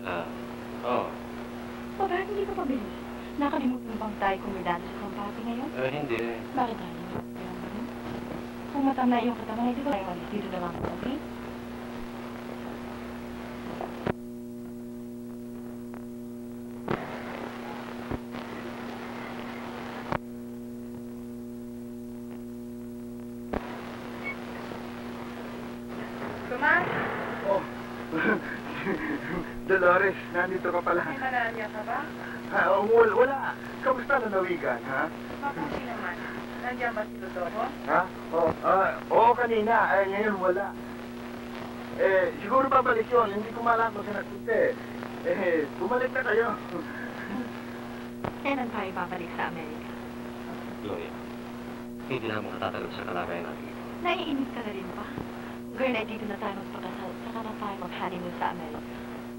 Oo. O bakit hindi ka pabili? Nakalimutan mo bang tayo kumidado sa kampati ngayon? Hindi. Bakit tayo? Kung matam na iyong katawan, hindi ba tayo alis dito na lang, okay? Dolores, nandito ka pala. May malaria ka ba? Wala. Kamusta lalawigan, ha? Mabuti naman. Nandiyan ba si Rodolfo? Ha? Oo, kanina. Ngayon wala. Siguro babalik yun. Hindi ko malaman kung saan nagpunta bumalik na kayo. Kailan tayo babalik sa Amerika? Gloria, hindi na mo natatagal sa kalagayan natin. Naiinip ka na rin ba? Girl, ay dito na tayo magpakasal. Saka na tayo mag-honeymoon sa Amerika.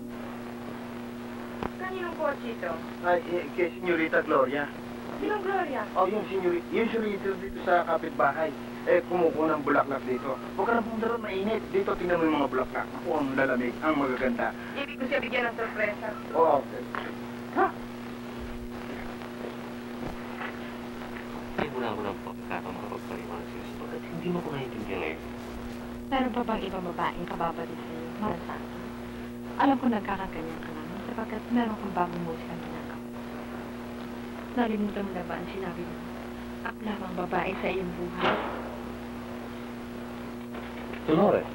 Kaninong kotse ito? Kay Senyorita Gloria. Sinong Gloria? Yung senyorita dito sa kapitbahay. Kumukuha ng bulaklak dito. Huwag ka na pumunta ron, mainit. Dito, tingnan mo yung mga bulaklak. Ako ang lalamig, ang magaganda. Ibig ko siya bigyan ng sorpresa. Oo. Ha? Hindi mo na ako ng pagkakataon makapagpaliwanag sila sa pagkat hindi mo ko naiintindihan ngayon. Meron pa bang ibang babaeng kababalik sa'yo? Marasado. Alam ko nagkakaganyan ka naman sapagkat meron kang bagong musika na ginagawa. Nalimutan mo na ba ang sinabi mo? Ak lamang babae sa iyong buhay. Dolores.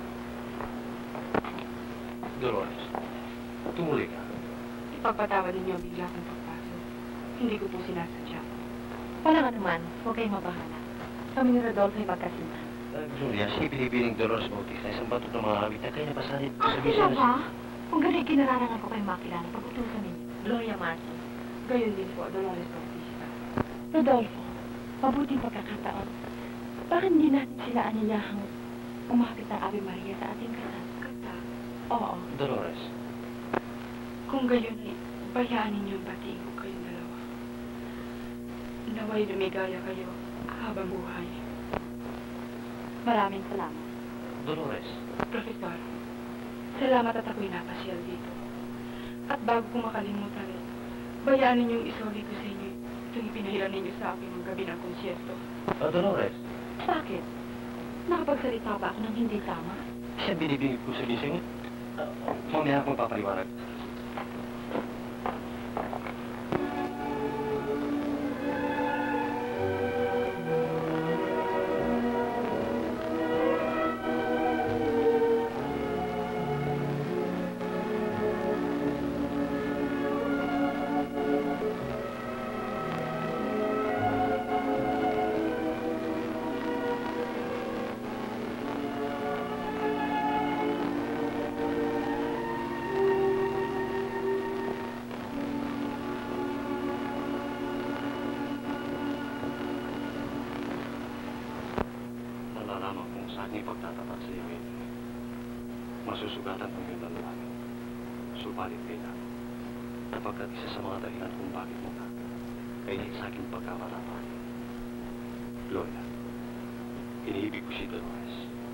Dolores, tumuli ka. Ipagpatawad ninyo ang bigla kong pagpasok. Hindi ko po sinasadya. Wala nga naman, huwag kayong mabahala. Kami ni Rodolfo ay magkasintahan. Julia, siya binibining Dolores Bautista, isang batot ng mga awit na kaya napasanit Ah, sila ba? Kung ganun kinararangan ko kayo makilala, pag-utusan ninyo. Gloria Martin. Gayon din po, Dolores Bautista. Rodolfo, mabuting pagkakataon. Bakit hindi natin sila anilahang umapit ng Ave Maria sa ating kasal? Kata? Oo. Dolores. Kung gayon ay bayaan ninyo ang batiin ko kayong dalawa. Naway lumigaya kayo habang buhay. Maraming salamat. Dolores. Profesor, salamat at ako'y napasyal dito. At bago ko makalimutan, bayaan ninyong isoli ko sa inyo itong ipinahiran ninyo sa akin ng gabi ng konsyerto. Dolores. Bakit? Nakapagsalita ba ako ng hindi tama? Siya binibingit ko sa gising. Mamaya akong papaliwanag. Nalalaman kung saan yung pagtatapat sa iyo ngayon. Masusugatan kong yung lalaki. Subalit kailan. Napagkat isa sa mga dahilan kung bakit mo ka, ay sa aking pagkakatapan. Gloria, iniibig ko si Dolores.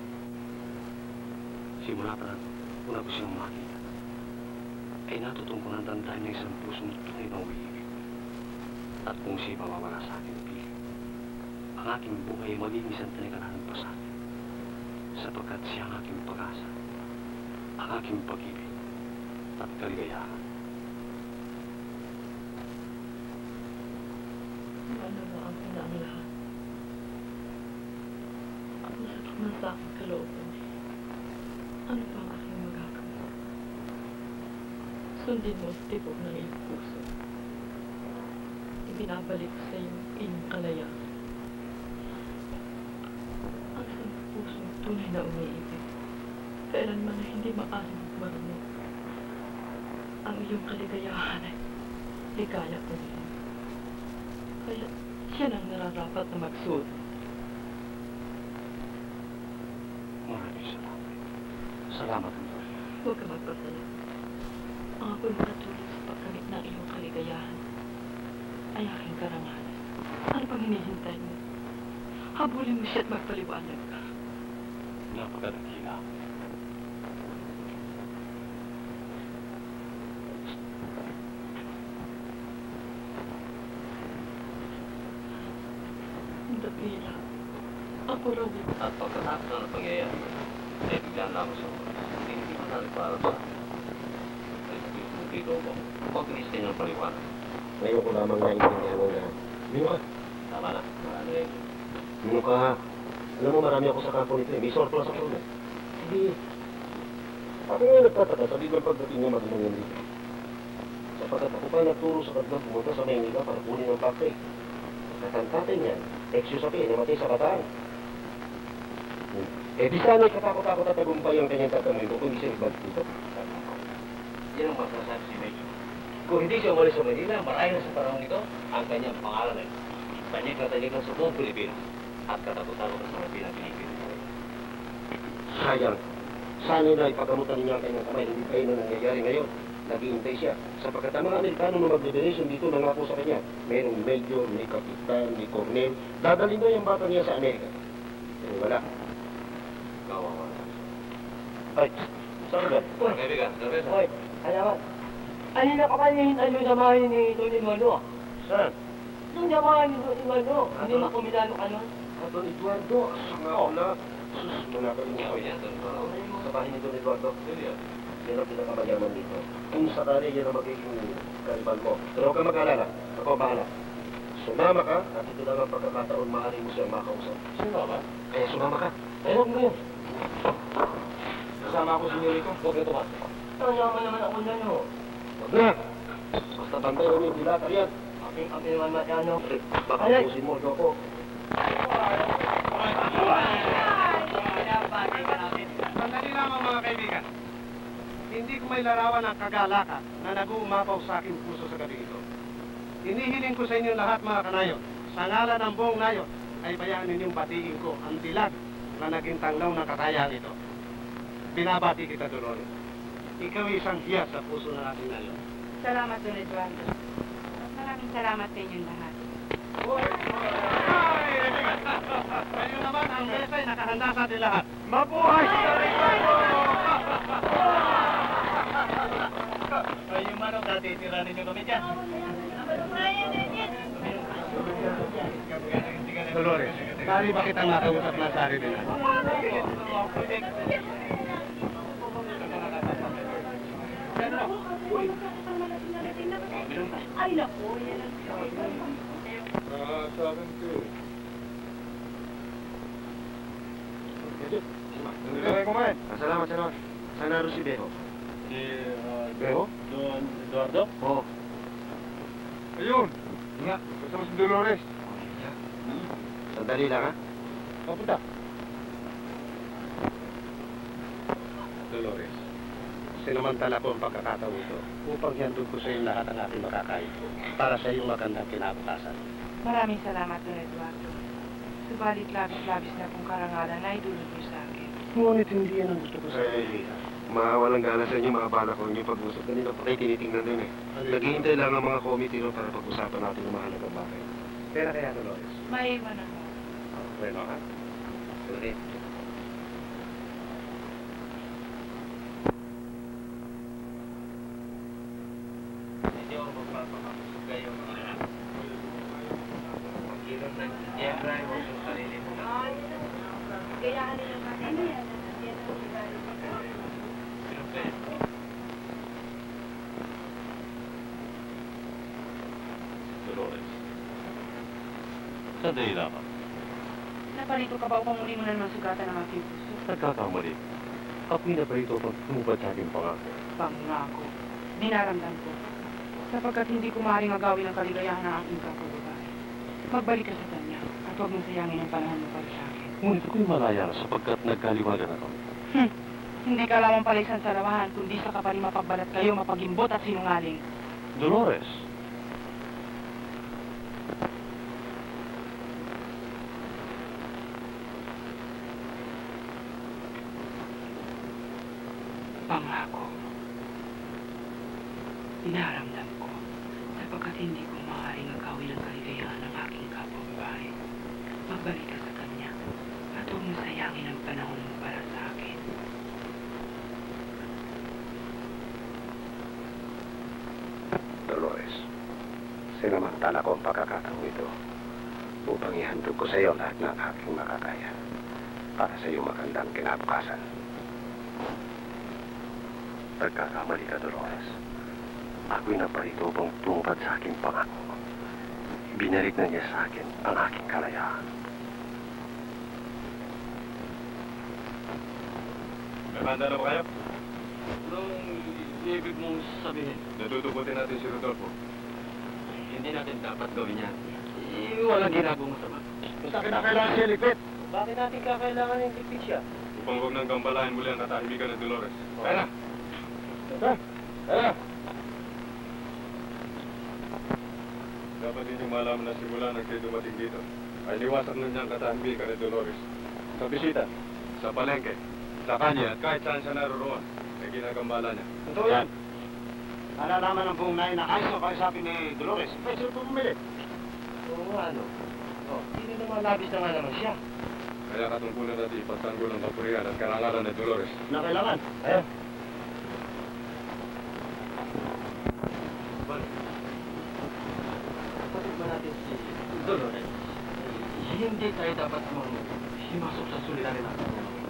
Simula pa lang, una ko siyang makita, ay natutong ko ng tandaan ng isang pusong tunay na umiibig. At kung siya mawawala sa aking piling, ang aking buhay ay malinis ang tiniganahan pa sa akin. Sapagkat siya ang aking pag-asa, ang aking pag-ibig, at kaligayahan. Ano ba ang ang lahat? Ang sakit na sa aking kalooban. Ano pa ang aking magagawa? Sundin mo ang tibok ng iyong puso. Ibinabalik ko sa iyong inyong kalayaan. Ang isang pusong tunay na umiibig. Kailanman na hindi maaring marunong. Ang iyong kaligayahan ay ligaya ko niya. Kaya siya nang nararapat na magsuot. Maraming salamat. Salamat, Gloria. Huwag ka magpasalamat. Ang ako'y makatulong sa pagkamit ng iyong kaligayahan ay aking karangalan. Ano pang hinihintay mo? Habulin mo siya at magpaliwanag ka. Napakadakila. Ang dakila. Ako raw eh. At pagkatapos na ng pangyayari, ay bigyan lamang sa oras. Hindi ko naliparang sa akin. Ay sabihin dito ako, pag-inis kayo ng paliwanag. Ngayon ko lamang naiintindihan mo na. Mino ka. Tama na, marami na yun. Mino ka. Alam mo, marami ako sa kampo nito eh. May surplus ako na. Sige. Ako ngayon nagtataka sa legal pagdating niya magandang yan dito. Sapagkat ako pa naturo sa kanilang pumunta sa Maynila para kunin ang bakte. Katantatin yan, ex-Yusapi, namatay sa Bataan. Eh di sana'y katakot-takot at tagumpay ang kanyang tatamento kung di siya ibalik dito. Yan ang masasabi si Medyo. Kung hindi siya umalis sa Manila, marahil na sa panahon ito, ang kanyang pangalan ay tanyag na tanyag sa buong Pilipinas at katakutakot sa mga Pilipinas. Sayang. Sana na ipagamutan niya ang kanyang kamay, hindi kayo na nangyayari ngayon. Naghihintay siya. Sapagkat ang mga Amerikano na mag-liberation dito nangako sa kanya. Mayroong major, may kapitan, may cornel. Dadalhin na yung bata niya sa Amerika. Pero wala. Kawawa. Ay, saan ba? Kaibigan, cerveza. Hoy, alamat. Alin na ka pa niya yung samahin ni Tony Eduardo? Saan? Yung samahin ni Tony Eduardo. Hindi makumilano ka nun. Don Eduardo, sanga wala. Sus, wala ka rin ako yan. Sa bahay ni Don Eduardo. Yan ang pinakamayaman dito. Kung sakali yan ang magiging karibal mo. Pero huwag ka mag-alala. Ako ang bahala. Sumama ka, at ito lang ang pagkakataon maaari mo siyang makausap. Sumama? Kaya sumama ka. Huwag mo yun. Kasama ako, senyorito. Huwag na tumas. Tama naman ako na, no? Huwag na. Basta bantay mo yung dilata yan. Aking naman matyano. Baka pusin mo, Joko. Sandali lamang mga kaibigan. Hindi ko may larawan ang kagalakan na nag-uumapaw sa aking puso sa gabi ito. Hinihiling ko sa inyo lahat mga kanayon, sa ngalan ng buong nayon, ay bayaan ninyong batiin ko ang dilag na naging tanglaw ng kakayaan ito. Binabati kita, Dolores. Ikaw ay isang hiyas sa puso ng ating nayon. Salamat, Don Eduardo. At maraming salamat sa inyong lahat. Kayo naman ang mesa ay nakahanda sa ating lahat. Mabuhay si Ricardo! Ay, yung manok, dati tira ninyo kami dyan. Dolores, pari ba kitang makausap na sarili na? Ay, naku. Sa akin ko. Salamat, salamat. Saan naroon si Beho? Si, Beho? Don Eduardo? Oo. Ayun! Nga, kasama si Dolores. Sandali lang, ha? Papunta. Dolores, sinamantala ko ang pagkakataon ito upang handog ko sa iyo lahat ang ating makakain para sa iyong magandang kinabukasan. Maraming salamat, Don Eduardo. Subalit labis-labis na kung karangalan na idulog niyo sa akin. Ngunit hindi yan ang gusto ko sa iyo, Elisa. Mawalang gana sa inyo mga bala ko yung pag-usap. Kanina pa kayo tinitingnan dun eh. Naghihintay lang ang mga committee ron para pag-usapan natin ang mahalagang bagay. Pera kaya, Dolores? Maiwanan mo. Bueno, ha? Sorry. Hindi ako magpapakamsog kayo mga mag-inom ng Diabra, huwag yung sarili mo. Kailangan nila natin yan. Dolores. Sandali lamang. Napalito ka ba upang muli mo na naman sugatan ang aking puso? Nagkakamali. Ako'y naparito upang tumupad sa aking pangako. Pangako. Dinaramdam ko. Sapagkat hindi ko maaaring agawin ang kaligayahan ng aking kapag-babae. Magbalik ka sa kanya at huwag mong sayangin ang panahon mo para sa akin. Ngunit ako'y malaya na sapagkat nagkaliwagan na kami. Hindi ka lamang pala isang salawahan, kundi sa kapaling mapagbalat kayo, mapagimbot at sinungaling. Dolores. Pangako. Dinaramdam ko sapagkat hindi ko maaaring agawin ang kaligayahan ng aking kapwa-babae. Magbalik ka sa kanya at huwag mo sayangin ang panahon mo para sa akin. Dolores, sinamantala ko ang pagkakataon ito upang ihandog ko sa iyo lahat ng aking makakaya para sa iyong magandang kinabukasan. Nagkakamali ka, Dolores. Ako'y naparito upang tumupad sa aking pangako. Binalik na niya sa akin ang aking kalayaan. May banda na ba kayo? Anong ibig mong sabihin? Natutubutin natin si Rodolfo. Hindi natin dapat gawin yan. Walang ginagawang masama. Basta kinakailangan siya ligpit. Bakit natin kakailangan yung ligpit siya? Upang huwag nang gambalahin muli ang katahimikan ni Dolores. Kaya na. Kaya. Dapat ninyong malaman na simula nang kayo dumating dito, ay liwasak na niyang katahimikan ni Dolores. Sa bisita, sa palengke, sa kanya, at kahit saan siya naroroon, ay ginagambala niya. Totoo yan. Nalalaman ng buong nain na ayos na kausapin ni Dolores. May sila pumili. Oo nga, ano? Oh, hindi naman labis na nga naman siya. Kaya katungkulan natin ipagtanggol ang kapurihan at karangalan ni Dolores. Na kailangan. Eh? Kapatid ba natin si Dolores? Hindi tayo dapat himasok sa suliranin natin.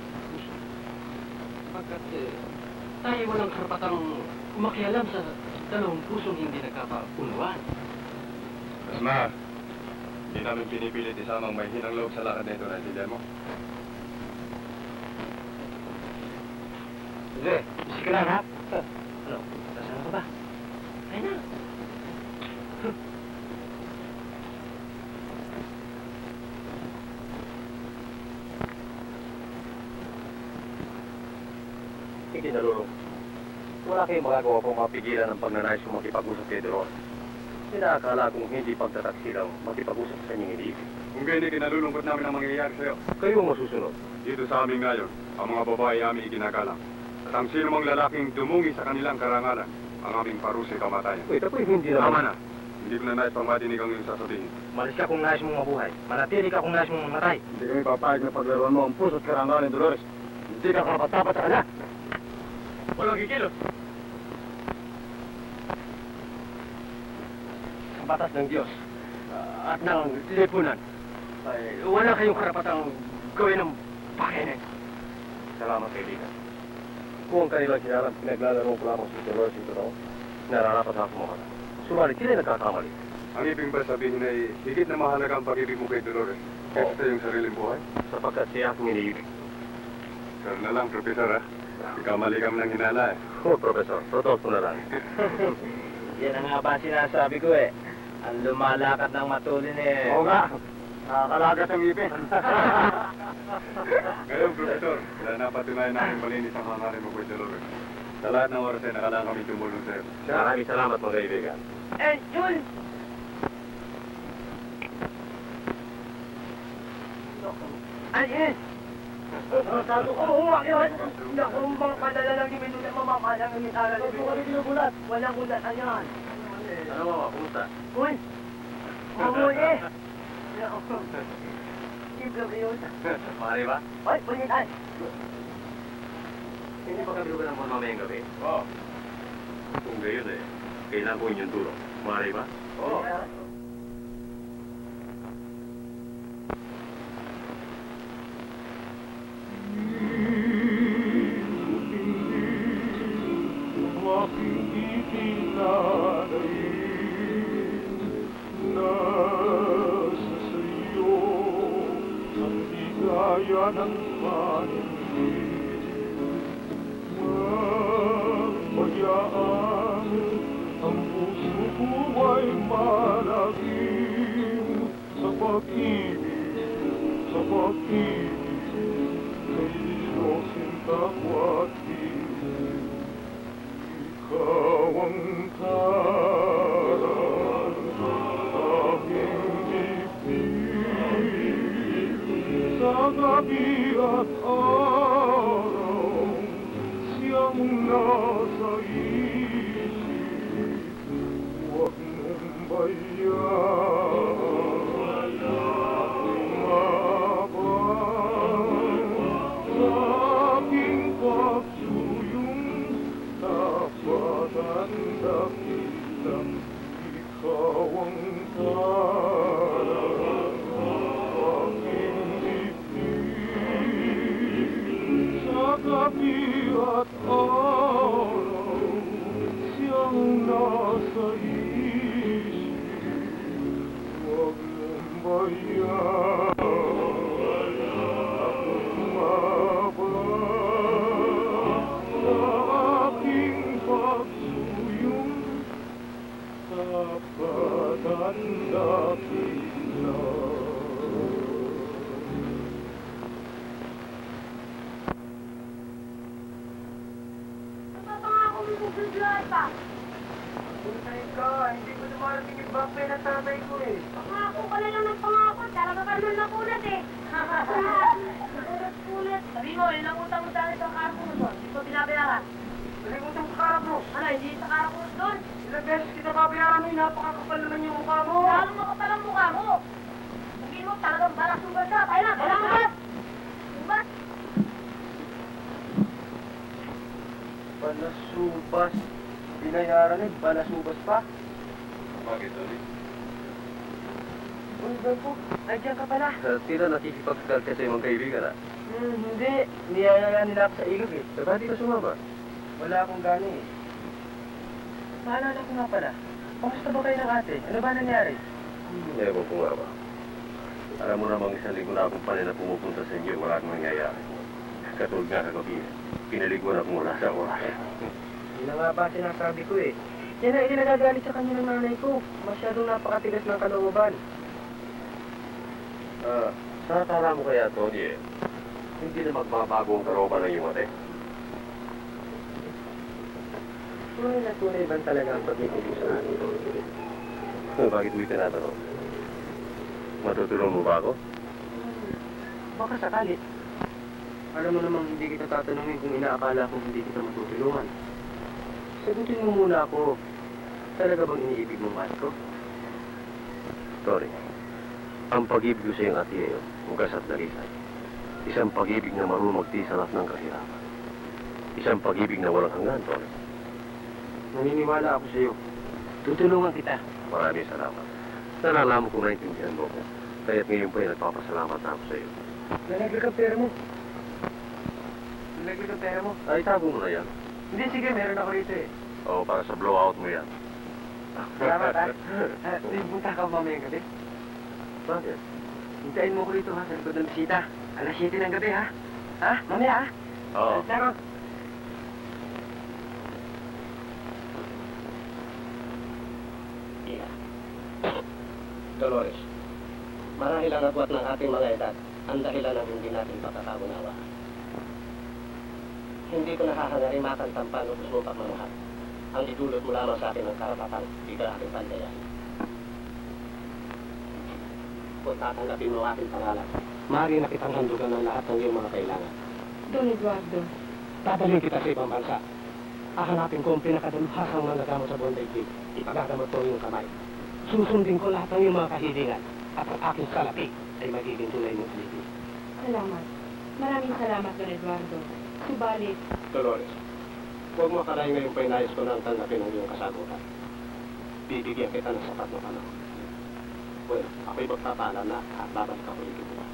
Pagkat tayo walang karapatang makialam sa dalawang pusong hindi nagkapaunawan. Asma, hindi namin pinipilit isamang may hinang loob sa lakad na ito, naintindihan mo? Sige, sige lang ha. Ano? Nasaan ka ba? Ay na. Hindi nalulong. Wala kayong magagawa pang mapigilan ang pagnanais kong makipag-usap kay Dolores. Inaakala kong hindi pagtataksilang makipag-usap sa inyong iniibig. Kung hindi kinalulungkot namin ang mangyayari sa'yo. Kayo ang masusunod. Dito sa amin ngayon, ang mga babae aming ikinagalang. At ang sino mang lalaking dumungi sa kanilang karangalan, ang aming parusi kamatayan. Wait, ako'y hindi naman. Tama na. Hindi ko na nais pang madinig ang iyong sasabihin. Malis ka kung nais mong mabuhay. Manatili ka kung nais mong mamatay. Hindi kami papayag na paglaruan mo ang puso at karangalan ni Dolores. Hindi ka karapat-dapat sa kanya. Walang kikilos. Ang batas ng Diyos at ng lipunan ay wala kayong karapatang gawin ng pakainan. Salamat, kaibigan. Kung ang kanilang kinalang pinaglalaro ko lamang si Dolores ito totoo, nararapat sa ako mga. Subalit, sila nagkakamali. Ang ibig ba sabihin ay higit na mahalaga ang pag-ibig mo kay Dolores kaysa sa iyong sariling buhay? Sapagkat siya akong iniibig. Sir na lang, Profesor, ha? Ikaw mali kami ng hinala, eh. Oo, Profesor. Rodolfo na lang. Yan ang nga ba sinasabi ko eh. Ang lumalakad ng matulin eh. Oo nga. Nakakalagat ang ngipin. Ngayon, Profesor, dahil napatunayan namin malinis ang hangarin mo kay Dolores. Sa lahat ng oras ay nakalaan kami tumulong sa'yo. Maraming salamat, mga kaibigan. Eh, Jun! Ayun! Sabi ko, umakyon! Hindi ako mga padala lang ni Menuda, mamamalang ang mitara ni Menuda. Walang ulat, ayan. Ano mama, kumusta? Uy! Mamuli! Simple ko yun. Mari ba? Ay, pulitan! Hindi ba kami lugar ng mamayang gabi? Oo. Kung gayon eh, kailangan ko inyong tulong. Mari ba? Oo. magbibiyahe pa? Puntay ka, hindi ko dumarating yung backpack ng tatay ko eh. Pangako ka na lang ng pangako. Talaga ka naman nakulat eh. Kulat. Sabi mo, ilang utang mo sa akin sa karap mo doon. Hindi ko binabayaran. Nalimutan sa karap mo. Ano, hindi sa karap mo doon? Ilang beses kita babayaran mo, napakakapal naman yung mukha mo. Lalo mo ka palang mukha mo. Sabihin mo, talagang balas-ubas ka. Tayo na, balas-ubas. Ubas. Balasubas. Binayaran eh, balasubas pa. Bakit, Tony? Uy, Beko, nandiyan ka pala. Tila nakikipagkal ka sa iyong kaibigan, ah. Hindi. Niyayaya nila ako sa ilog eh. Ba't di ka sumama? Wala akong gani eh. Maalala ko nga pala. Kamusta ba kayo ng ate? Ano ba nangyari? Ewan ko nga ba. Alam mo namang isang linggo na akong panay na pumupunta sa inyo, wala akong nangyayari. Katulad nga kagabi, pinaliguan ako mula sa oras. Yun na nga ba sinasabi ko eh. Yan na itinagagalit sa kanya ng nanay ko. Masyadong napakatigas ng kalooban. Sa akala mo kaya, Tony, hindi na magbabago ang karoban ng iyong ate. Tunay na tunay ba talaga ang pag-ibig sa akin? Bakit mo itinatanong? Matutulong mo ba ako? Baka sakali. Alam mo namang hindi kita tatanungin kung inaakala kong hindi kita matutulungan. Sagutin mo muna ako. Talaga bang iniibig mo mahal ko? Tony, ang pag-ibig ko sa iyong ate ay ugas at dalisay. Isang pag-ibig na marunong magtisanap ng kahirapan. Isang pag-ibig na walang hanggan, Tony. Naniniwala ako sa iyo. Tutulungan kita. Maraming salamat. Nalalaman kong naintindihan mo ko. Kaya't ngayon pa nagpapasalamat na ako sa iyo. Nalaglag ang pera mo. Nalaglag ang pera mo. Ay, tago mo na yan. Hindi, sige, meron ako rito eh. Oo, para sa blowout mo yan. Salamat ha. Punta ka mamayang gabi. Bakit? Hintayin mo ko rito ha, sa likod ng bisita. Alas 7 ng gabi ha. Ha? Mamaya ha? Oo. Laro. Dolores, marahil ang agwat ng ating mga edad ang dahilan ng hindi natin pagkakagunawa. Hindi ko nakahangarimakan tampan o gusto pagmamahal. Ang idulot mo lamang sa akin ng karapatang bigla aking pandayan. Kung tatanggapin mo aking pangalan, maaari na kitang handugan ng lahat ng iyong mga kailangan. Don Eduardo, Dadalhin kita sa ibang bansa. Hahanapin ko ang pinakadalubhasang manggagamot sa buong daigdig. Ipagagamot ko ang iyong kamay. Susundin ko lahat ng iyong mga kahilingan at ang aking salapi ay magiging tunay mong pinipili. salamat. Maraming salamat, Don Eduardo. Subalit, Dolores, huwag mo akalain ngayon pa inayos ko na ang tanggapin ang iyong kasagutan. Bibigyan kita ng sapat na panahon. Well, ako'y magpapaalam na at babalik ako ulit bukas.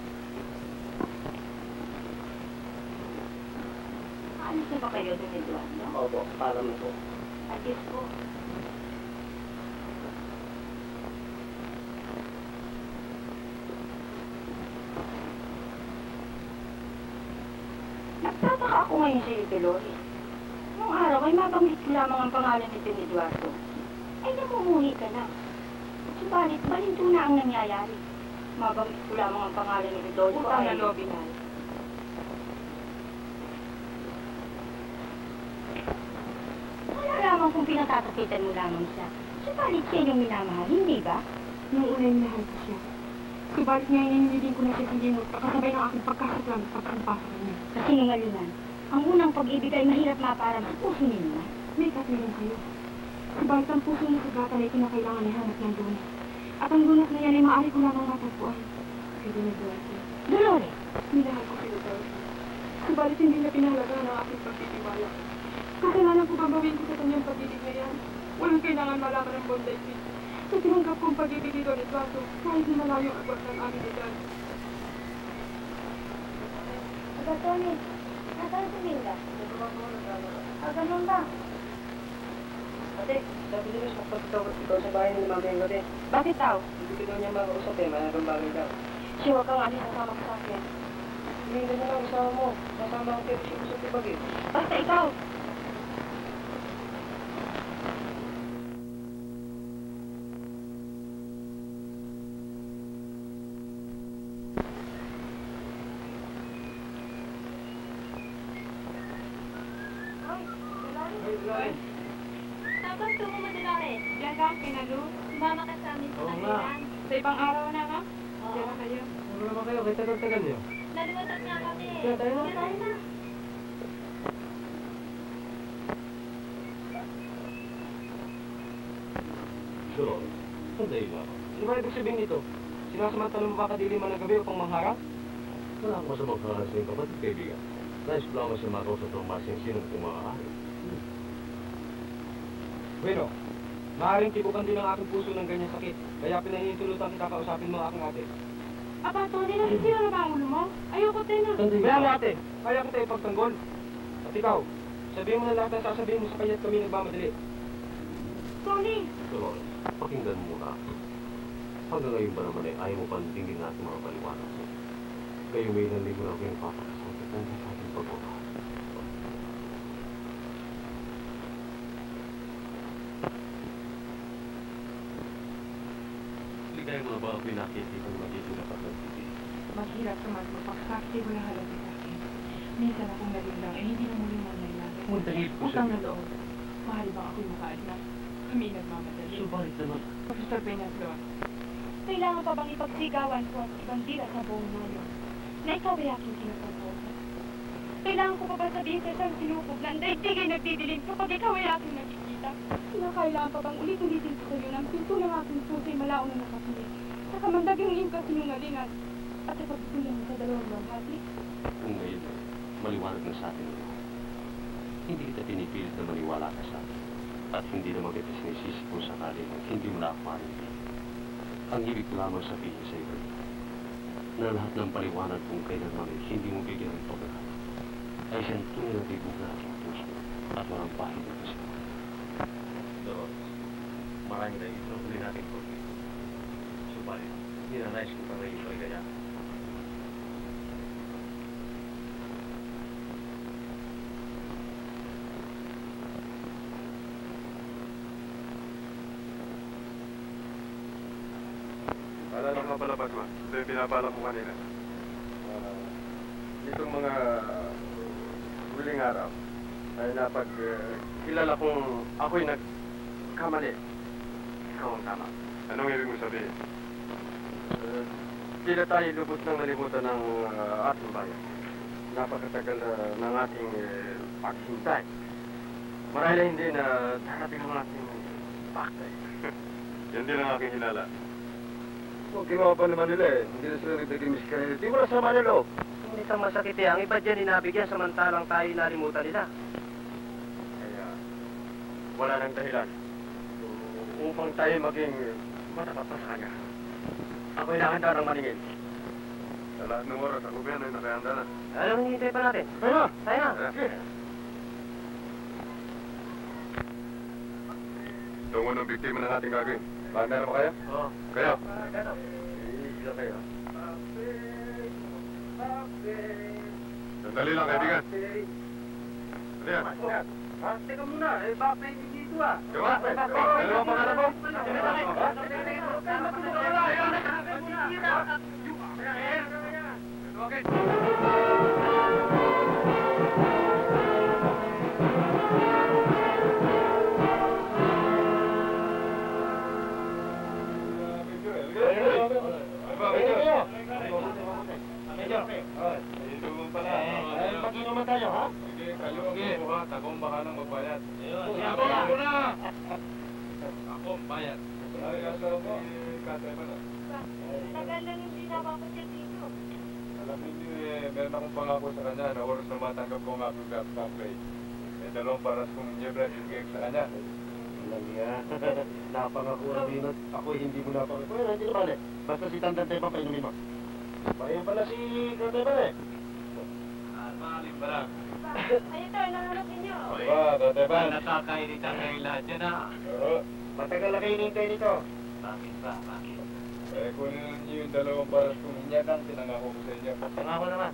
Alis na ba kayo, Don Eduardo? Opo, paalam na po. Alis po. Nagtataka ako ngayon sa iyo, Dolores. Nung araw ay mabanggit ko lamang ang pangalan ni Don Eduardo. Ay namumuhi ka na. Subalit, balinto na ang nangyayari. Mabanggit ko lamang ang pangalan ni Rodolfo. utang na loob na. Wala lamang kung pinatatakitan mo lamang siya. Subalit siya yung minamahal, hindi ba? Nung unay minahal ko siya. Subalit ngayon naniniling ko na siya singinot, kasabay ng aking pagkasaklang at pagpasa niya. Kasi ngalunan, ang unang pag-ibig ay mahirap maparang sa puso ninyo. May katulong kayo. Subalit ang puso ng sugatan ay kinakailangan ay hanap ng lunas. At ang lunas na yan ay maaari ko lamang matagpuan. Kay Don Eduardo. Dolores! Minahal ko si Eduardo. Subalit hindi niya pinahalagaan ang aking pagtitiwala. Kasalanan ko gagawin ko sa kanyang pag-ibig na yan. Walang kailangan malaman ng buong daigdig. Sa tinanggap kong pag-ibig ni Don Eduardo, kahit na malayo ang agwat ng aming edad. Aga, Tony, nasaan si Linda? Ganun ba? Ate, sabi nila sa pagtawag ikaw sa bahay ni mamayang gabi. Bakit daw? Hindi ko daw niya makausap eh, mayroong bagay daw. Siya, huwag kang alis kasama ko sa akin. Hindi na lang isama mo. Kasama ko kayo sa tibag eh. Basta ikaw! Hey, Lloyd. Saan tungo mo din are? Diyan ka, Pinalu. Sumama ka sa amin sa Oo nga. Tangilan. Sa ibang araw na, ha? Oo. Diyan na kayo. Ano naman kayo? Kaya tagal-tagal niyo. Nalimutan nga kami. Diyan tayo na. Diyan tayo na. Sure. Sandali lang. Ano ba ibig sabihin nito? Sinasamantala mo ba kadili man ng gabi upang mangharap? Wala akong masamang kahalas ng kapatid, kaibigan. Nais ko lamang siya makausap ng masinsinong kung maaari. Bueno, maaaring tibukan din ang aking puso ng ganyang sakit. Kaya pinahihintulutan kita kausapin mo ang aking ate. Aba, Tony, nasisira na ba ang ulo mo? Ayoko din na. Kaya mo ate, kaya kita ipagtanggol. At ikaw, sabihin mo na lahat ng sasabihin mo sa kaya't kami nagmamadali. Tony! Dolores, pakinggan mo muna ako. Hanggang ngayon ba naman ay ayaw mo pantingin natin mga paliwanag mo? Kayo may naligo na ako yung papakasal at hindi sa ating pagmamahal. Ligay mo na ba ako pinakita ng magiging dapat ng titi? Maghirap sa magpapaksaksi mo na halaga sa akin. Minsan akong nalinlang ay hindi na muli mo nailaga. Muntahin ko Utang na loob. Mahal ba ako'y makaalis na? Kami nagmamadali. Subalit naman. Professor Peñaslo, Kailangan pa bang ipagsigawan ko ang ibang dila sa buong mundo? Na ikaw ay aking kinukumpose? Kailangan ko pa ba sabihin sa isang sinukob na ang daigdig ay nagdidilim kapag ikaw ay aking nakikita? Kailangan pa bang ulit-ulitin ko sa'yo ng pinto ng aking puso ay malaon na nakapilit? Nakamandag yung iyong kasinungalingan at ipagpulan sa dalawang bahati? Kung ngayon, maliwanag na sa atin ito. Hindi kita pinipilit na maniwala ka sa akin. At hindi naman kita sinisisi kung sakali hindi mo na ako marinig. Ang ibig ko lamang sabihin sa iyo na lahat ng paliwanag kung kailanman ay hindi mo bigyan ng pagkakas ay siyang tunay na tibog na aking puso at walang pahid na kasi. Dolores, maraming na ito huli natin po. Subalit, hindi na nais ko pa rin ito ay kaya. Alala nga pala, Basma. Ito yung pinapala ko kanina. Itong mga huling araw ay napag-kilala kong ako'y nagkamali. Ikaw ang tama. Anong ibig mo sabihin? Tila tayo lubos ng nalimutan ng ating bayan. Napakatagal ng ating paghintay. Marahil hindi na darating ang ating paktay. Yan din ang aking hinala. Kung ginawa pa naman nila eh, hindi na sila nagdagimis kanila. Di mo na sama nila. Hindi kang masakit eh. Ang iba dyan inabigyan samantalang tayo nalimutan nila. Kaya wala nang dahilan upang tayo maging matapat pa sa kanya. Ako'y nakahanda ng maningin. Sa lahat ng oras, ako ba yan ay nakahanda na. Anong hinihintay pa natin? Tayo na! Tayo na! Tungo ng biktima ng ating gagawin. Bahanda na ba kayo? Oo. Kayo? Sila kayo. Sandali lang, kaibigan. Ano yan? Teka muna, bakit hindi dito ah? Diba? Ano ang pangalan mo? Okay. Mag-inuman tayo, ha? Sige, kayo ang kumuha. Ako ang bahalang magbayad. Ako na! Ako ang bayad. Ay, asaw mo. Katay pa na. Tagal lang hindi napapasyal dito. Alam niyo meron akong pangako sa kanya na oras na matanggap ko ang aking backpay. May dalawang paras kong nyebra ibigay sa kanya. Alam niya. Napangako na din at ako hindi mo napangako. Well, hindi naman eh. Basta si Tandante pa painumin mo. Bayan pala si Tandante pa eh. Maling barang. Ay, ito, nahanap ninyo. Tatay Ban. Nakakainitan ngayon lahat yan Oo. Matagal na kayo hinintay nito. Bakit ba? Bakit? Kunin niyo yung dalawang paras kong inyakang tinangako ko sa inyo. Pangako naman.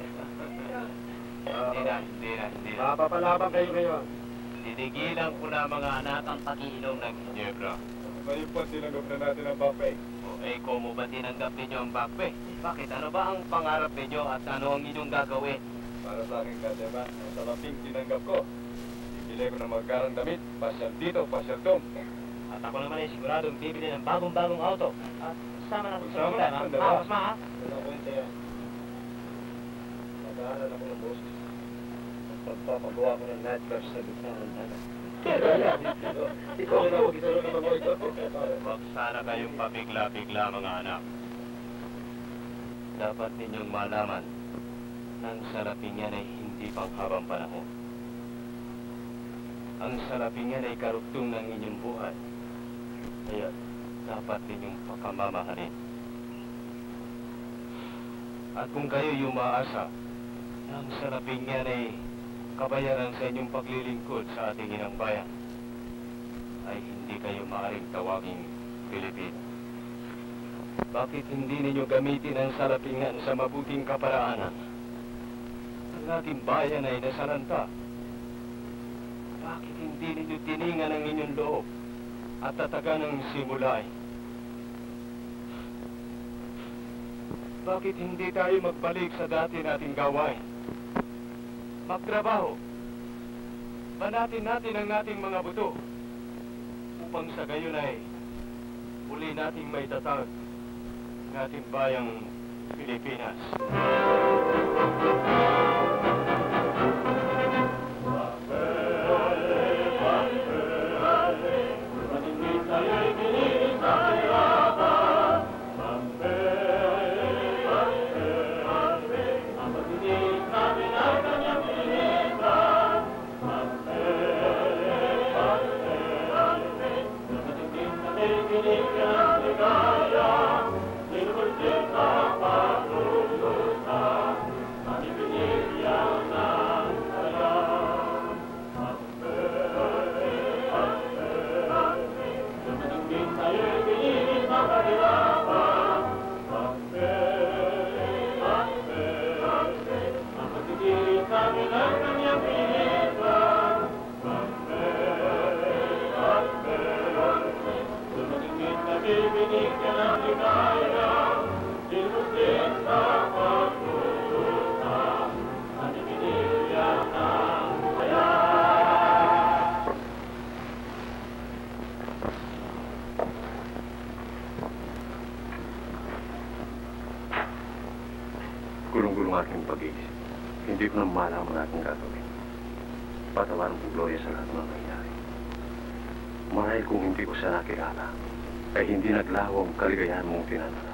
Hindi na. Mapapalaban kayo ngayon. Tinigilan ko na mga anak ang pakiinom ng ginebra. Ngayon pa tinanggap na natin ang backpay. Kung mo ba tinanggap ninyo ang bakbe? Bakit? Ano ba ang pangarap ninyo at ano ang inyong gagawin? Para sa akin, Tatay Ban, ang salaping tinanggap ko. Bibili ko ng magkarang damit, pasyal dito, pasyal doon. At ako naman ay siguradong bibili ng bagong-bagong auto. At sama natin sa Sama problema. natin, dalawa. Mas ma, ha? Wala ko yung tayo. Mag-aaral ako ng boss. Pagpapagawa ko ng nightclub sa gitna ng dagat. Ikaw na mag-isuro ka mag ito. Huwag sana kayong pabigla-bigla mga anak. Dapat ninyong malaman na ang salaping yan ay hindi panghabang panahon. Ang salaping yan ay karugtong ng inyong buhay. Kaya dapat ninyong pakamamahalin. At kung kayo'y umaasa na ang salaping yan ay kabayaran sa inyong paglilingkod sa ating inang bayan, ay hindi kayo maaaring tawaging Pilipino. Bakit hindi ninyo gamitin ang salapingan sa mabuting kaparaanan? Ang ating bayan ay nasalanta. Bakit hindi ninyo tiningan ang inyong loob at tatagan ang simulay? Bakit hindi tayo magbalik sa dati nating gawain? Magtrabaho. Banatin natin ang ating mga buto upang sa gayon ay muli nating maitatag ang ating bayang Pilipinas. Gulong-gulong aking pag-iisip. Hindi ko na malaman ang aking gagawin. Patawaran ko Gloria sa lahat ng nangyayari. Marahil kung hindi ko siya nakilala, ay hindi naglaho ang kaligayahan mong tinanong.